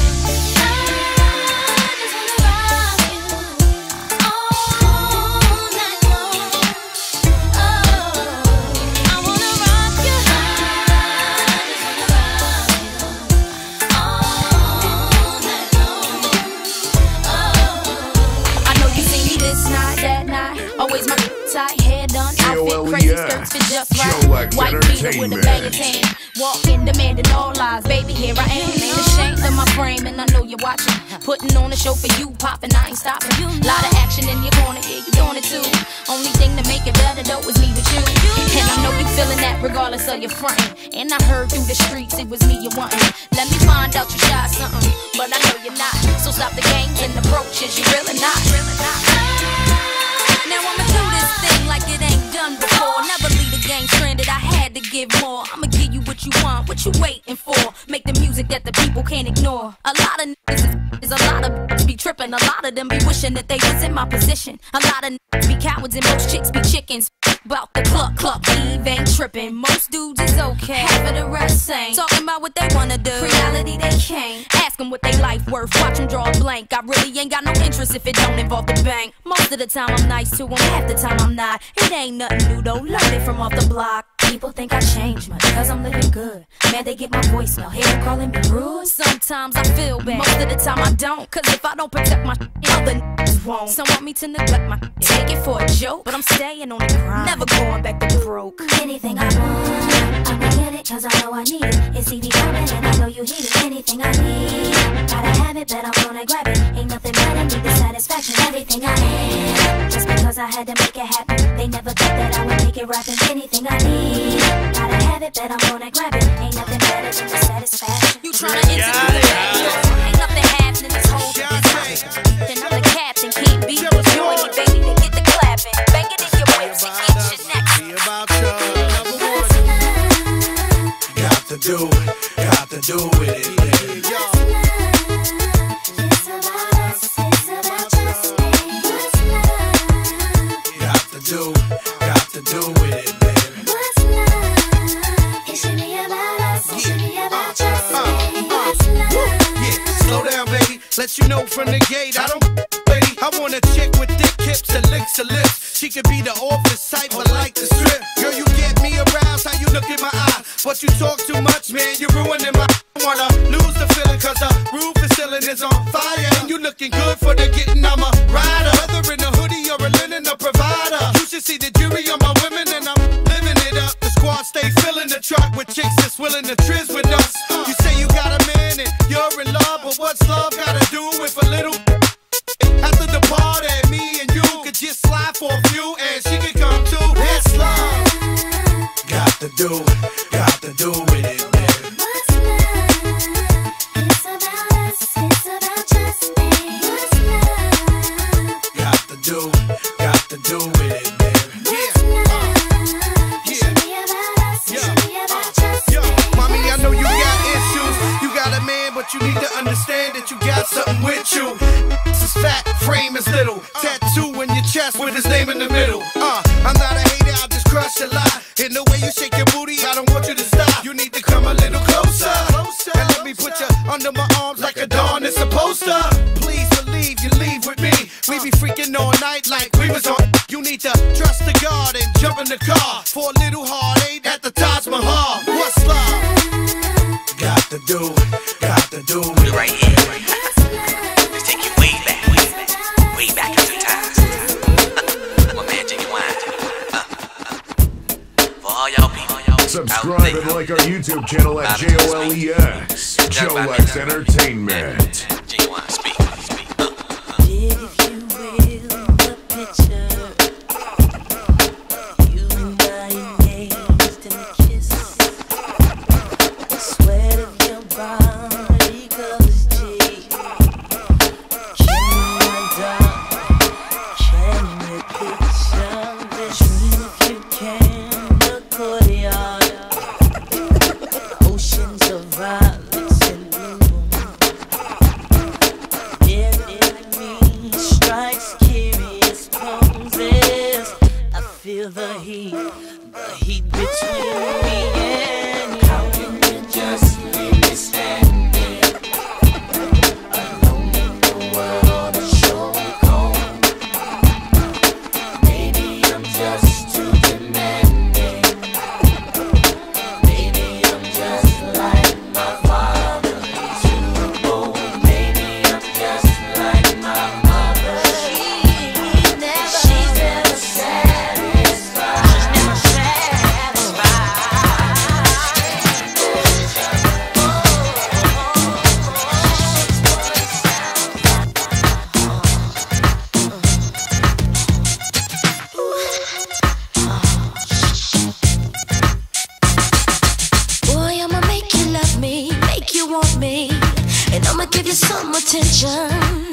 Always my tight, hair done, outfit crazy, skirts fit just right. White beater with a banging tan, walking, demanding all lies. Baby, here I am, ain't ashamed of my frame, and I know you're watching. Putting on a show for you, popping, I ain't stopping. Lot of action in your corner, yeah, you doing it too. Only thing to make it better though is me with you. And I know you feeling that regardless of your frontin'. And I heard through the streets it was me you wantin'. Let me find out you shy something, but I know you're not. So stop the games and approaches, you really not. Really not. Now I'ma do this thing like it ain't done before. Never leave the game stranded, I had to give more. I'ma give you what you want, what you waiting for. Make the music that the people can't ignore. A lot of niggas is, is a lot of bitches be tripping. A lot of them be wishing that they was in my position. A lot of niggas be cowards and most chicks be chickens. About the cluck cluck, Eve ain't tripping. Most dudes is okay, half of the rest ain't. Talking about what they wanna do, reality they can't. Ask them what they life worth, watch them draw a blank. I really ain't got no interest if it don't involve the bank. Most of the time I'm nice to them, half the time I'm not. It ain't nothing new though, learned it from off the block. People think I changed much, cause I'm living good. Man, they get my voicemail, hear them calling me rude. Sometimes I feel bad, most of the time I don't. Cause if I don't protect my other niggas won't. Some want me to neglect my take it for a joke, but I'm staying on the grind, never going back to broke. Anything I want, I'ma get it, cause I know I need it. It's C D coming and I know you hear it. Anything I need, gotta have it, but I'm gonna grab it. Ain't nothing better, need the satisfaction. Everything I am, just because I had to make it happen. They never thought that I would make it rapping. Anything I need, gotta have it, but I'm gonna grab it. Ain't nothing better than the satisfaction. You tryna interview the ain't nothing happening, this whole thing. Then I'm the captain, can't beat me. Join me, baby, to get the clapping. Bang it in your whips and get your neck. About your number one. Got to do it, got to do with it, baby. It's about us, it's about just me. What's love? Got to do, got to do with it, baby. What's love? It should be about us, it should be about just me. What's love? Yeah, slow down, baby. Let you know from the gate, I don't, lady. I want a chick with thick hips and licks her lips. She could be the office type, but like the strip. Girl, you get me aroused, how you look in my eye. But you talk too much, man, you're ruining my. I wanna lose the feeling, cause the roof is ceiling is on fire. And you looking good for the getting, I'm a rider. Whether in a hoodie or a linen, a provider. You should see the jury on my women, and I'm living it up. The squad stay filling the truck with chicks that's willing to trizz with us. You say you got a man and you're in love, but what's love gotta do with a little? After the party, me and you could just slide for a few, and she could come too. It's love. Got to do, got to do with it, man. What's love? you need to understand that you got something with you. This is fat, frame is little. Tattoo in your chest with his name in the middle. Uh, I'm not a hater, I'll just crush a lie. In the way you shake your booty, I don't want you to stop. You need to come a little closer, and let me put you under my arms like a dawn is supposed to. Please believe you leave with me. We be freaking all night like we was on. You need to trust the God and jump in the car for a little heartache at the Taj Mahal. What's love? Got to do, got to do it right here. Let's take you way back, way back, way back into time. My man Genuine. Uh, uh. For all y'all people. Subscribe and like our YouTube channel at J O L E X, Jolex Entertainment. Genuine, speak. Feel the heat, the heat between me and you. How can you just leave me standing alone in the world and show me cold? Maybe I'm just too demanding. Maybe I'm just like my father, too bold. Maybe I'm just like my mother. She never, she's never sad. Give you some attention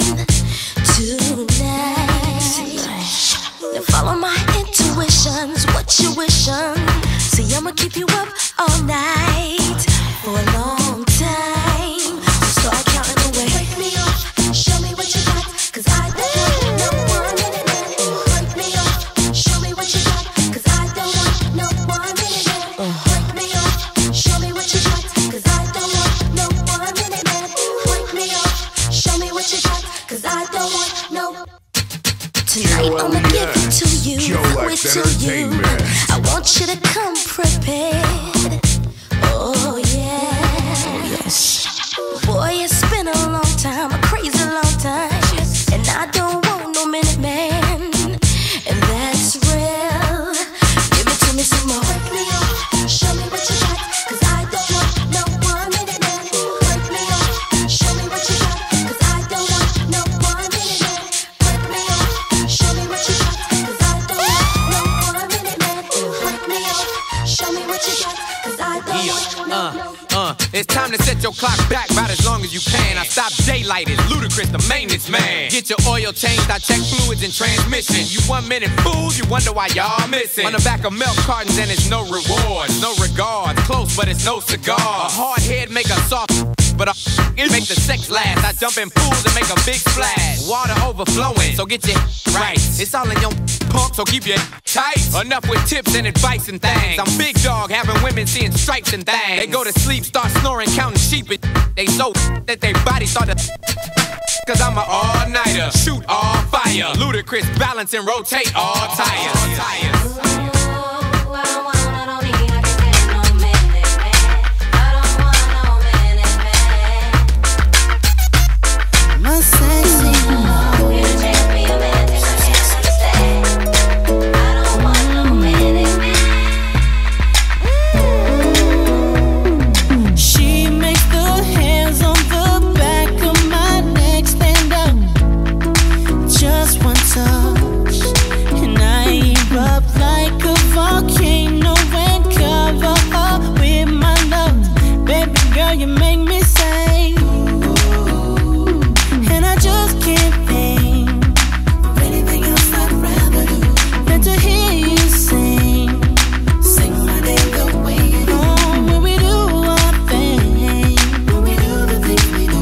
tonight. Now follow my intuitions, what you wishin'. See, I'ma keep you up all night for a long time. So start counting away. Break me off, show me what you got, cause I don't want no one minute man. Break me off, show me what you got, cause I don't want no one minute man. Break me off, show me what you got, cause I don't want no one minute man. Show me what you got, cause I don't want no. Tonight I'ma give it to you, Jolex Entertainment. I want you to come prepared. Oh yeah, yes. Boy, it's been a long time, a crazy long time, and I don't want no minute man, and that's real. Give it to me some more. Break me off, show me what you got, cause I don't want no one minute man. Break me off, show me what you got. Uh, uh, it's time to set your clock back about as long as you can. I stop daylight, it's Ludacris, the maintenance man. Get your oil changed, I check fluids and transmission. You one minute fools, you wonder why y'all missing. On the back of milk cartons and it's no rewards, no regards. Close, but it's no cigar. A hard head make a soft, but a it make the sex last. I jump in pools and make a big splash. Water overflowing, so get your right. It's all in your pump, so keep your tight. Enough with tips and advice and things. I'm big dog, having women seeing stripes and things. They go to sleep, start snoring, counting sheep. And they so that they body start to. Cause I'm an all-nighter, shoot all fire. Ludacris, balance and rotate all tires. All tires. We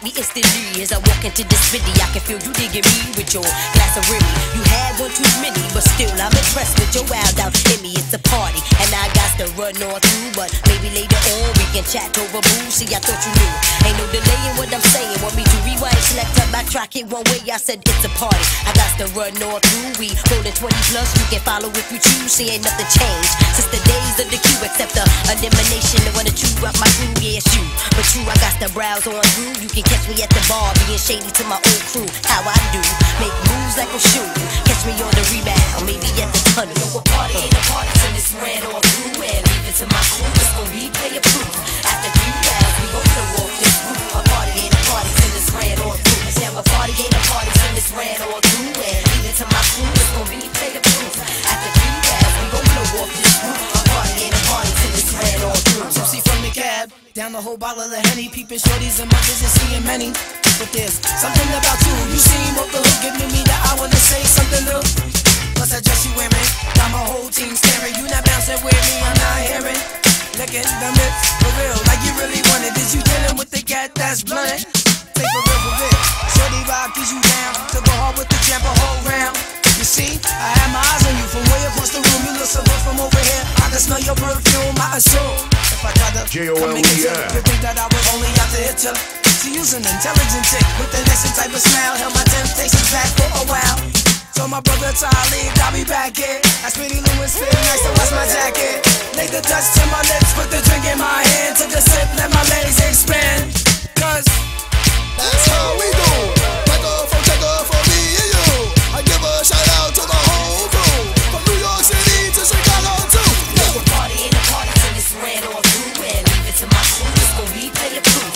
me instantly as I walk into this city. I can feel you digging me with your glass of Remy. You had one too many, but still I'm impressed with your wild out in me. It's a party, and I got to run on through, but maybe later on we can chat over booze. See, I thought you knew. Ain't no delay in what I'm saying. Want me to rewind, select, up, backtrack it one way? I said it's a party. I got to run on through. We rolling twenty plus. You can follow if you choose. See, ain't nothing changed since the days of the queue, except the elimination. The one to chew up my crew, yeah, it's you. But true, I got to browse on through. You can catch me at the bar, being shady to my old crew. How I do, make moves like I'm shooting. Catch me on the rebound, maybe at the tunnel. No, a party ain't a party till it's ran on through. And leave it to my crew, it's gon' replay a proof. After three rounds, we gon' to walk this roof. A party ain't a party till it's ran on through. Yeah, a party ain't a party till it's ran on through. And leave it to my crew, it's gon' replay the proof. After three rounds, we gon' to walk this roof. A party ain't a party till it's ran on through. I'm tipsy from the cab, down the whole bottle of Henny, peeping shorties in my business, seeing many. But there's something about you, you seem off the hook, giving me the I wanna say something new. Plus I dress you wearing, got my whole team staring. You not bouncing with me, I'm not hearing. Licking the lips, for real, like you really want it. Is you dealing with the cat that's blunt? Take a real for bit, shorty vibe gives you down. To go hard with the jam a whole round. You see, I have my eyes on you from way across the room. You look so good from over here. I can smell your perfume, I assume. If I try to J O L E you think that I was only out to hit you. She use an intelligent chick with an innocent type of smile. Held my temptations back for a while. So my brother Tyler, I'll be back here. I Speedy Lewis, feel nice to wash my jacket. Lay the dust to my lips, put the drink in my hand. Took a sip, let my legs expand. Cause that's how we do. Take off from, take off from me and you. I give a shout out to the whole crew. From New York City to Chicago too. No, a party ain't a party till it's ran on through. And leave it to my crew, it's gon' replay the proof.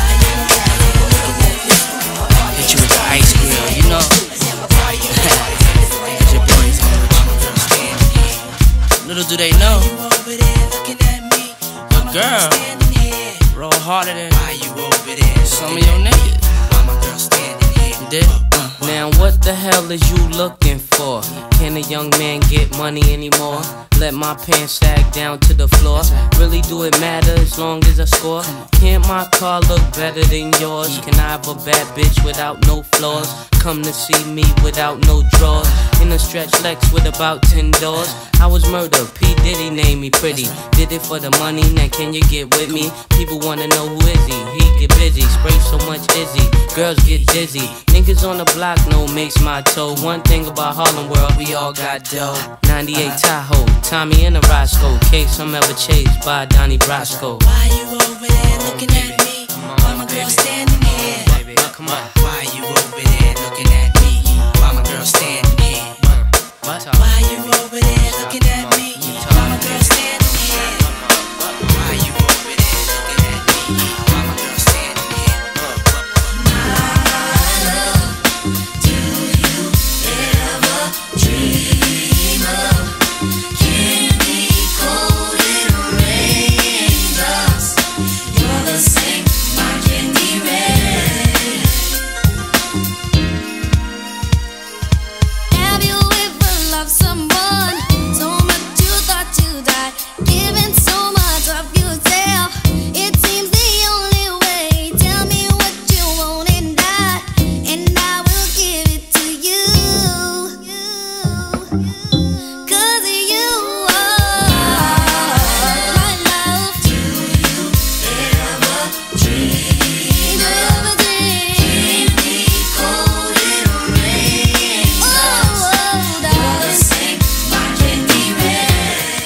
Hit you with the ice grill, you know. Little do they know, your girl roll harder than some of your niggas. Did? Now what the hell is you looking for? Can a young man get money anymore? Let my pants sag down to the floor. Really do it matter as long as I score? Can't my car look better than yours? Can I have a bad bitch without no flaws? Come to see me without no drawers. In a stretch Lex with about ten doors. I was murdered, P. Diddy named me pretty. Did it for the money, now can you get with me? People wanna know who is he? He get busy, spray so much Izzy. Girls get dizzy. Niggas on the block no makes my toe. One thing about Harlem World, we all got dough. ninety-eight Tahoe, Tommy and a Roscoe. Case I'm ever chased by Donnie Brasco. Why you over there looking at me? Why my girl standing here? Baby, come on. Why you over there looking at me? Why my girl standing here? Why you over there looking at me? Why my girl standing here? Why you over there looking at me? Why my girl standing here? My love, do you ever dream of candy coated raindrops? You're the same, my candy red. Have you ever loved someone so much you thought you died, giving so much of yourself? It seems the only way. Tell me what you want and I, and I will give it to you. 'Cause you are my love. Do you ever dream of candy coated raindrops? You're the same, my candy red.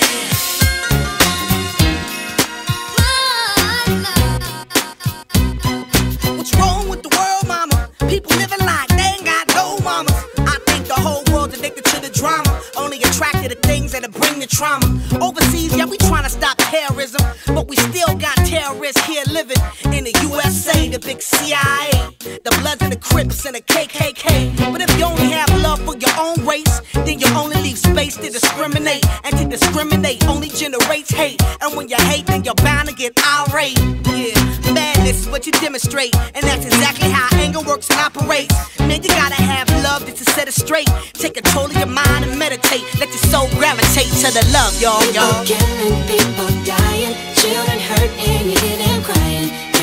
what's wrong with the world, mama? People living like they ain't got no mama. I think the whole world's addicted to the drama, only attracted to things that'll bring the trauma. Overseas, yeah, we trying to stop terrorism, but we still got terrorists here living in the U S A, the big C I A, the Bloods and the Crips and the K K K. But if you only have love for your own race, then you only leave space to discriminate, and to discriminate only generates hate. And when you hate, then you're bound to get irate. Yeah, madness is what you demonstrate, and that's exactly how anger works and operates. Man, you gotta have love just to set it straight. Take control of your mind and meditate. Let your soul gravitate to the love, y'all, y'all. People killing, people dying, children hurt, and you hear them crying. Can you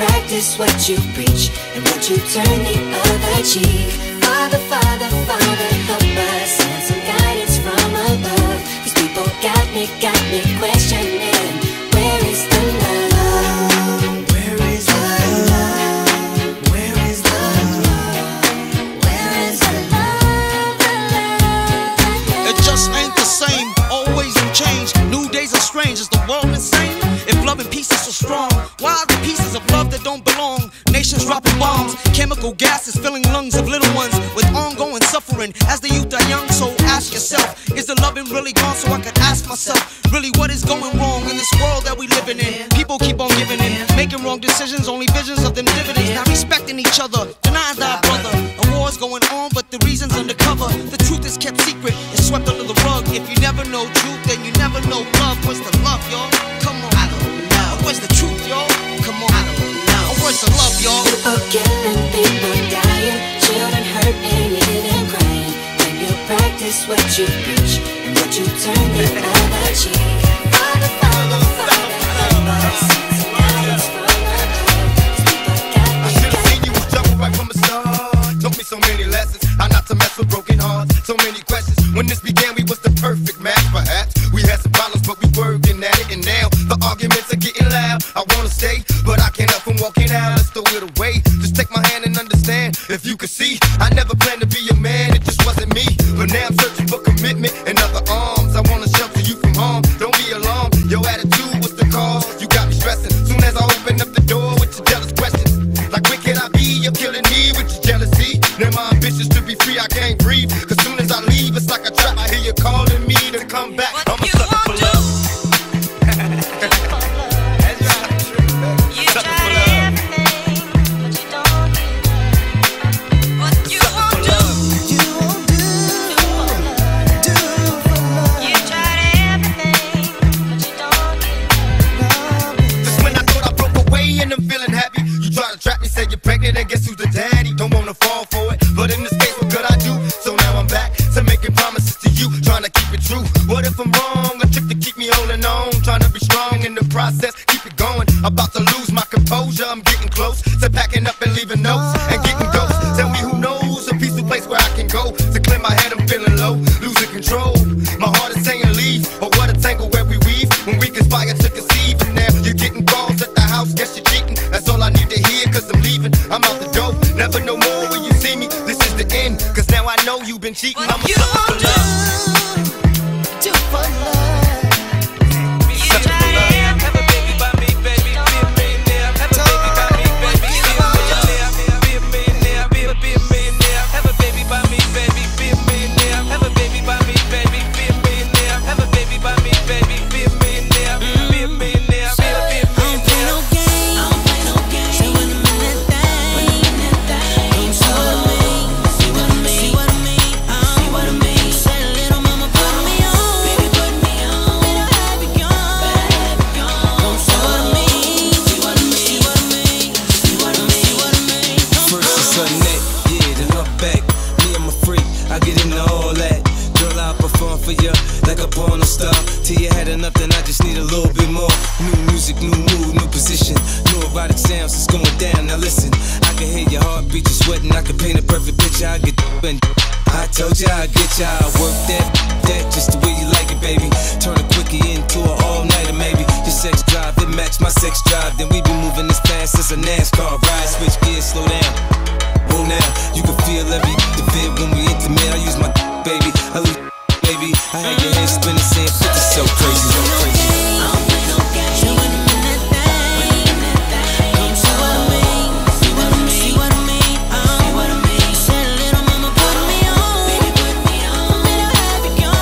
practice what you preach, and what you turn the other cheek. Father, Father, Father, help us, send some guidance from above. These people got me, got me questioning, where is the love? Where is the love? Where is the love? Where is the love? The love? It just ain't the same, always in change. New days are strange, is the world insane? If love and peace is so strong, why are the pieces of love that don't belong? Nations dropping bombs, chemical gases filling lungs of little ones with ongoing suffering as the youth are young. So ask yourself, is the loving really gone? So I could ask myself, really what is going wrong in this world that we living in? People keep on giving in, making wrong decisions, only visions of them dividends. Not respecting each other, denying thy brother. A war's going on, but the reason's undercover. The truth is kept secret, it's swept under the rug. If you never know truth, then you never know love. Where's the love, y'all? Come on. I don't know. Where's the truth, y'all? Come on. I don't know. Where's the love, y'all? People killing, people dying, children hurt, hated, and crying. When you practice what you preach, and what you turn the other cheek. Father, Father, Father, help us, send some guidance from above. These people got me, I should've seen you was trouble right from the start. Taught me so many lessons, how not to mess with broken hearts. So many questions. When this began, we was the perfect match, perhaps. We had some problems, but we working at it, and now the arguments are getting loud. I wanna stay, but I can't help from walking out. Let's throw it away. Just take my hand and understand. If you could see, I never planned to be a man. It just wasn't me. But now I'm searching for commitment and other arms. I wanna shelter you from harm. Don't be alarmed. Your attitude was the cause. You got me stressing. Soon as I open up the door with your jealous questions, like where can I be? You're killing me with your jealousy. Now my ambitions to be free, I can't breathe. Cause soon as I leave, it's like a trap. I hear you calling me to come back. I'm a sucker for love. Say you're pregnant and guess who's the daddy? Don't wanna fall for it, but in this case, what could I do? So now I'm back to making promises to you, trying to keep it true. What if I'm wrong? A trick to keep me holding on, trying to be strong in the process, keep it going. About to lose my composure, I'm getting close to packing up and leaving notes and getting ghosts. Tell me who knows a peaceful place where I can go to clear my head. I'm feeling low, losing control. My heart is saying leave, or what a tangle where we weave when we conspire to conceive. And now you're getting calls at the house, guess you're cheating. That's all I need to hear, cause I'm leaving. I'm out the door, never no more when you see me. This is the end, cause now I know you've been cheating. I'm a sucker for love. Do for love. Baby, put me on.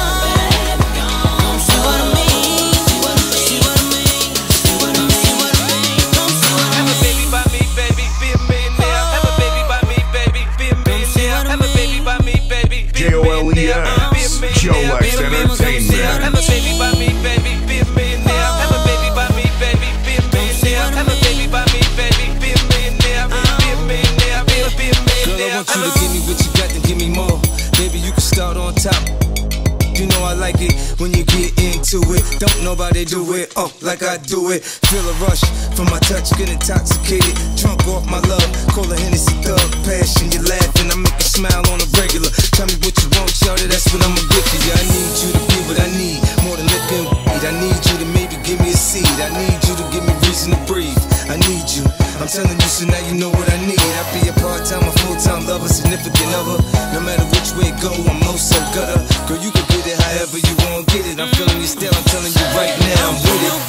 Don't nobody do it, oh, like I do it. Feel a rush from my touch, get intoxicated. Drunk off my love, call a Hennessy thug. Passion, you laughing, I make you smile on a regular. Tell me what you want, shawty, that's what I'ma give to you. I need you to be what I need, more than liquor and weed. I need you to maybe give me a seed. I need you to give me reason to breathe. I need you, I'm telling you, so now you know what I need. I be a part-time or full-time lover, significant other. No matter which way it go, I'm most so gutter. Girl, you can get it however you want, get it. I'm feeling you still, I'm telling you right now, I'm with it.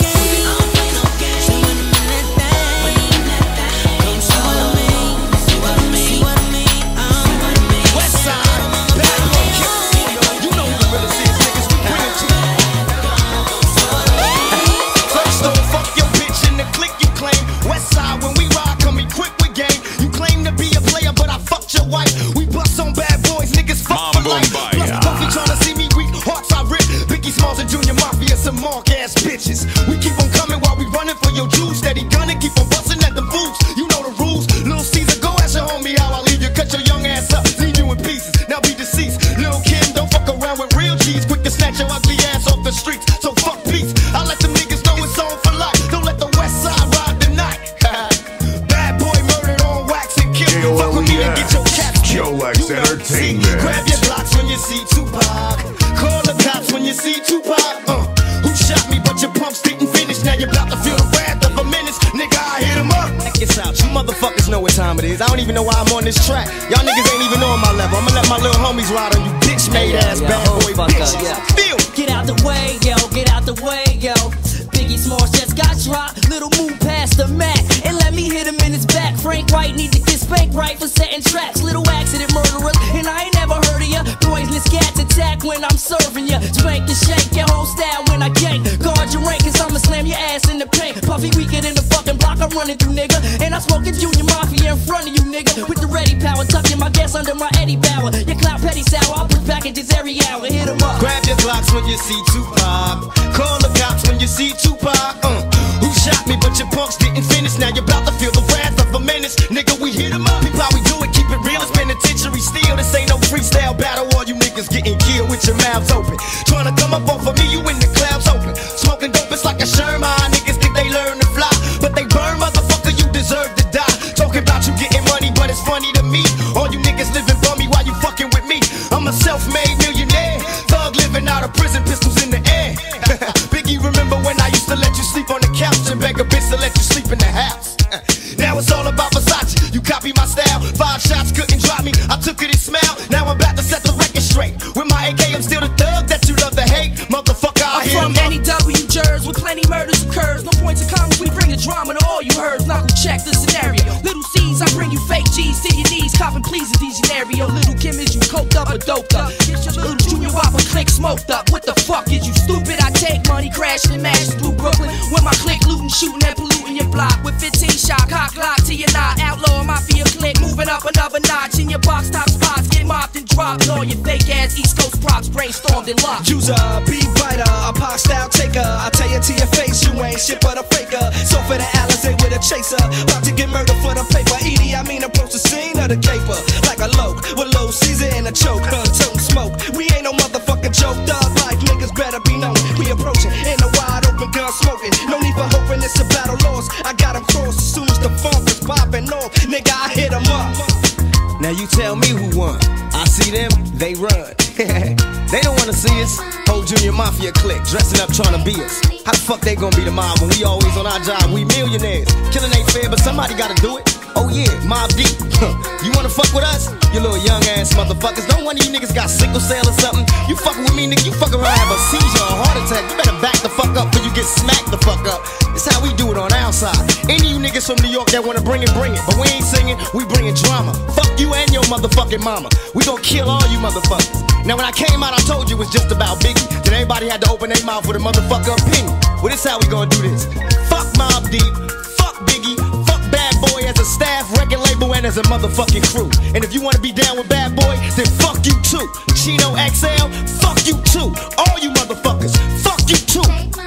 Grab your blocks when you see Tupac. Call the cops when you see Tupac. Uh, who shot me but your pumps didn't finish? Now you're about to feel the wrath of a menace. Nigga, I hit him up. Check this out, you motherfuckers know what time it is. I don't even know why I'm on this track. Y'all niggas ain't even on my level. I'ma let my little homies ride on you bitch made ass bad boy bitches. Feel. Get out the way, yo, get out the way, yo. Biggie Smalls just got dropped. Little move past the Mac and let me hit him in his back. Frank White need to get spanked right for setting traps. Little accident murderers, and I ain't never heard of ya. Poisonous cats attack when I'm serving ya. Spank and shake your whole style when I gank. Guard your rank, cause I'ma slam your ass in the paint. Puffy weaker than the fucking block I'm running through, nigga. And I'm smoking Junior Mafia in front of you, nigga. With the ready power, tucking my gas under my Eddie Bauer. Your clout petty sour, I'll put packages every hour. Hit 'em up. Grab your blocks when you see Tupac. Call the cops when you see Tupac. Uh, who shot me but your punks didn't finish? Now you're about to feel the wrath of a menace. Nigga, we hit 'em up. People, how we do it, keep it real. It's penitentiary steel. This ain't no freestyle battle. All you niggas getting killed with your mouths open. Trying to come up off of me, you in the clouds open. Smoking dope, it's like a Sherman. Niggas think they learn to fly, but they burn, motherfucker, you deserve to die. Talking about you getting money, but it's funny to me. All you niggas living bummy while you fucking with me. I'm a self-made millionaire. Thug living out of prison, pistols in the air. Biggie, remember when I used to let you sleep on the couch and beg a bitch to let you sleep in the house? Now it's all about Versace. You copy my style. Five shots couldn't drop me. I took it and smiled. Now I'm about to set the record straight. With my A K, I'm still the thug that you love to hate. Motherfucker, I I'm hit from N E W Jersey, with plenty murders occurs. No points of comments, we bring the drama to all you heard. Knuckle check the scenario. Little C's, I bring you fake G's to your knees. Copping please in scenario. Little Kim, is you coked up or doped up? Little Junior Whopper click smoked up. What the fuck is you stupid? I take money, crashing and mashing through Brooklyn. With my click looting, shooting and polluting your block. With fifteen shot, cock lock to your knot. Outlaw mafia click, moving up another notch. In your box top spots, get mopped and dropped. All your fake ass East Coast props brainstormed and locked. User, beat writer, a pop style taker. I tell you to your face, you ain't shit but a faker. So for the Alizé with a chaser, about to get murdered for the paper. Edie, I mean approach the scene of the caper like a loke with low Caesar and a choke. Untold smoke, we ain't no motherfucking joke. Dog like niggas better be known. We approaching in a wide open gun smoking. No need for hoping it's a battle lost. I got him crossed as soon as the funk is popping off. Nigga, I hit him up. Now you tell me who won. I see them, they run. They don't wanna see us. Whole Junior Mafia clique dressing up trying to be us. How the fuck they gonna be the mob when we always on our job? We millionaires. Killing ain't fair, but somebody gotta do it. Oh yeah, Mob Deep. You wanna fuck with us? You little young ass motherfuckers. Don't one of you niggas got sickle cell or something. You fucking with me, nigga. You fucking around have a seizure or a heart attack. You better back the fuck up before you get smacked the fuck up. It's how we do it on our side. Any of you niggas from New York that wanna bring it, bring it. But we ain't singing, we bringing drama. Fuck you and your motherfucking mama. We gon' kill all you motherfuckers. Now when I came out, I told you it was just about Biggie. Then everybody had to open their mouth with a motherfucker opinion. Well, this how we gonna do this. Fuck Mob Deep, fuck Biggie, fuck Bad Boy as a staff, record label, and as a motherfucking crew. And if you wanna be down with Bad Boy, then fuck you too. Chino X L, fuck you too. All you motherfuckers, fuck you too.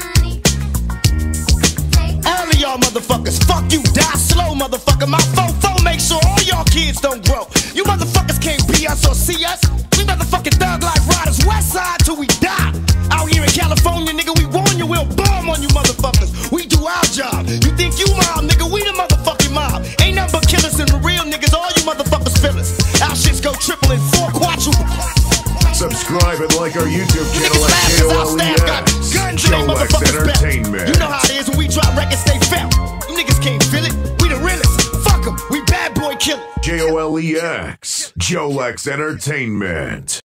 All of y'all motherfuckers, fuck you, die slow, motherfucker. My fofo make sure all y'all kids don't grow. You motherfuckers can't be us or see us. We motherfucking thug life riders, west side till we die. Out here in California, nigga, we warn you, we'll you mob, nigga. We the motherfucking mob. Ain't nothing but killers and the real niggas. All you motherfuckers fillers. Our shits go triple and four quadruple. Subscribe and like our YouTube channel at J O L E X. Jolex Entertainment. You know how it is when we drop records, they felt. You niggas can't feel it. We the realest. Fuck 'em. We bad boy killers. J O L E X. Jolex Entertainment.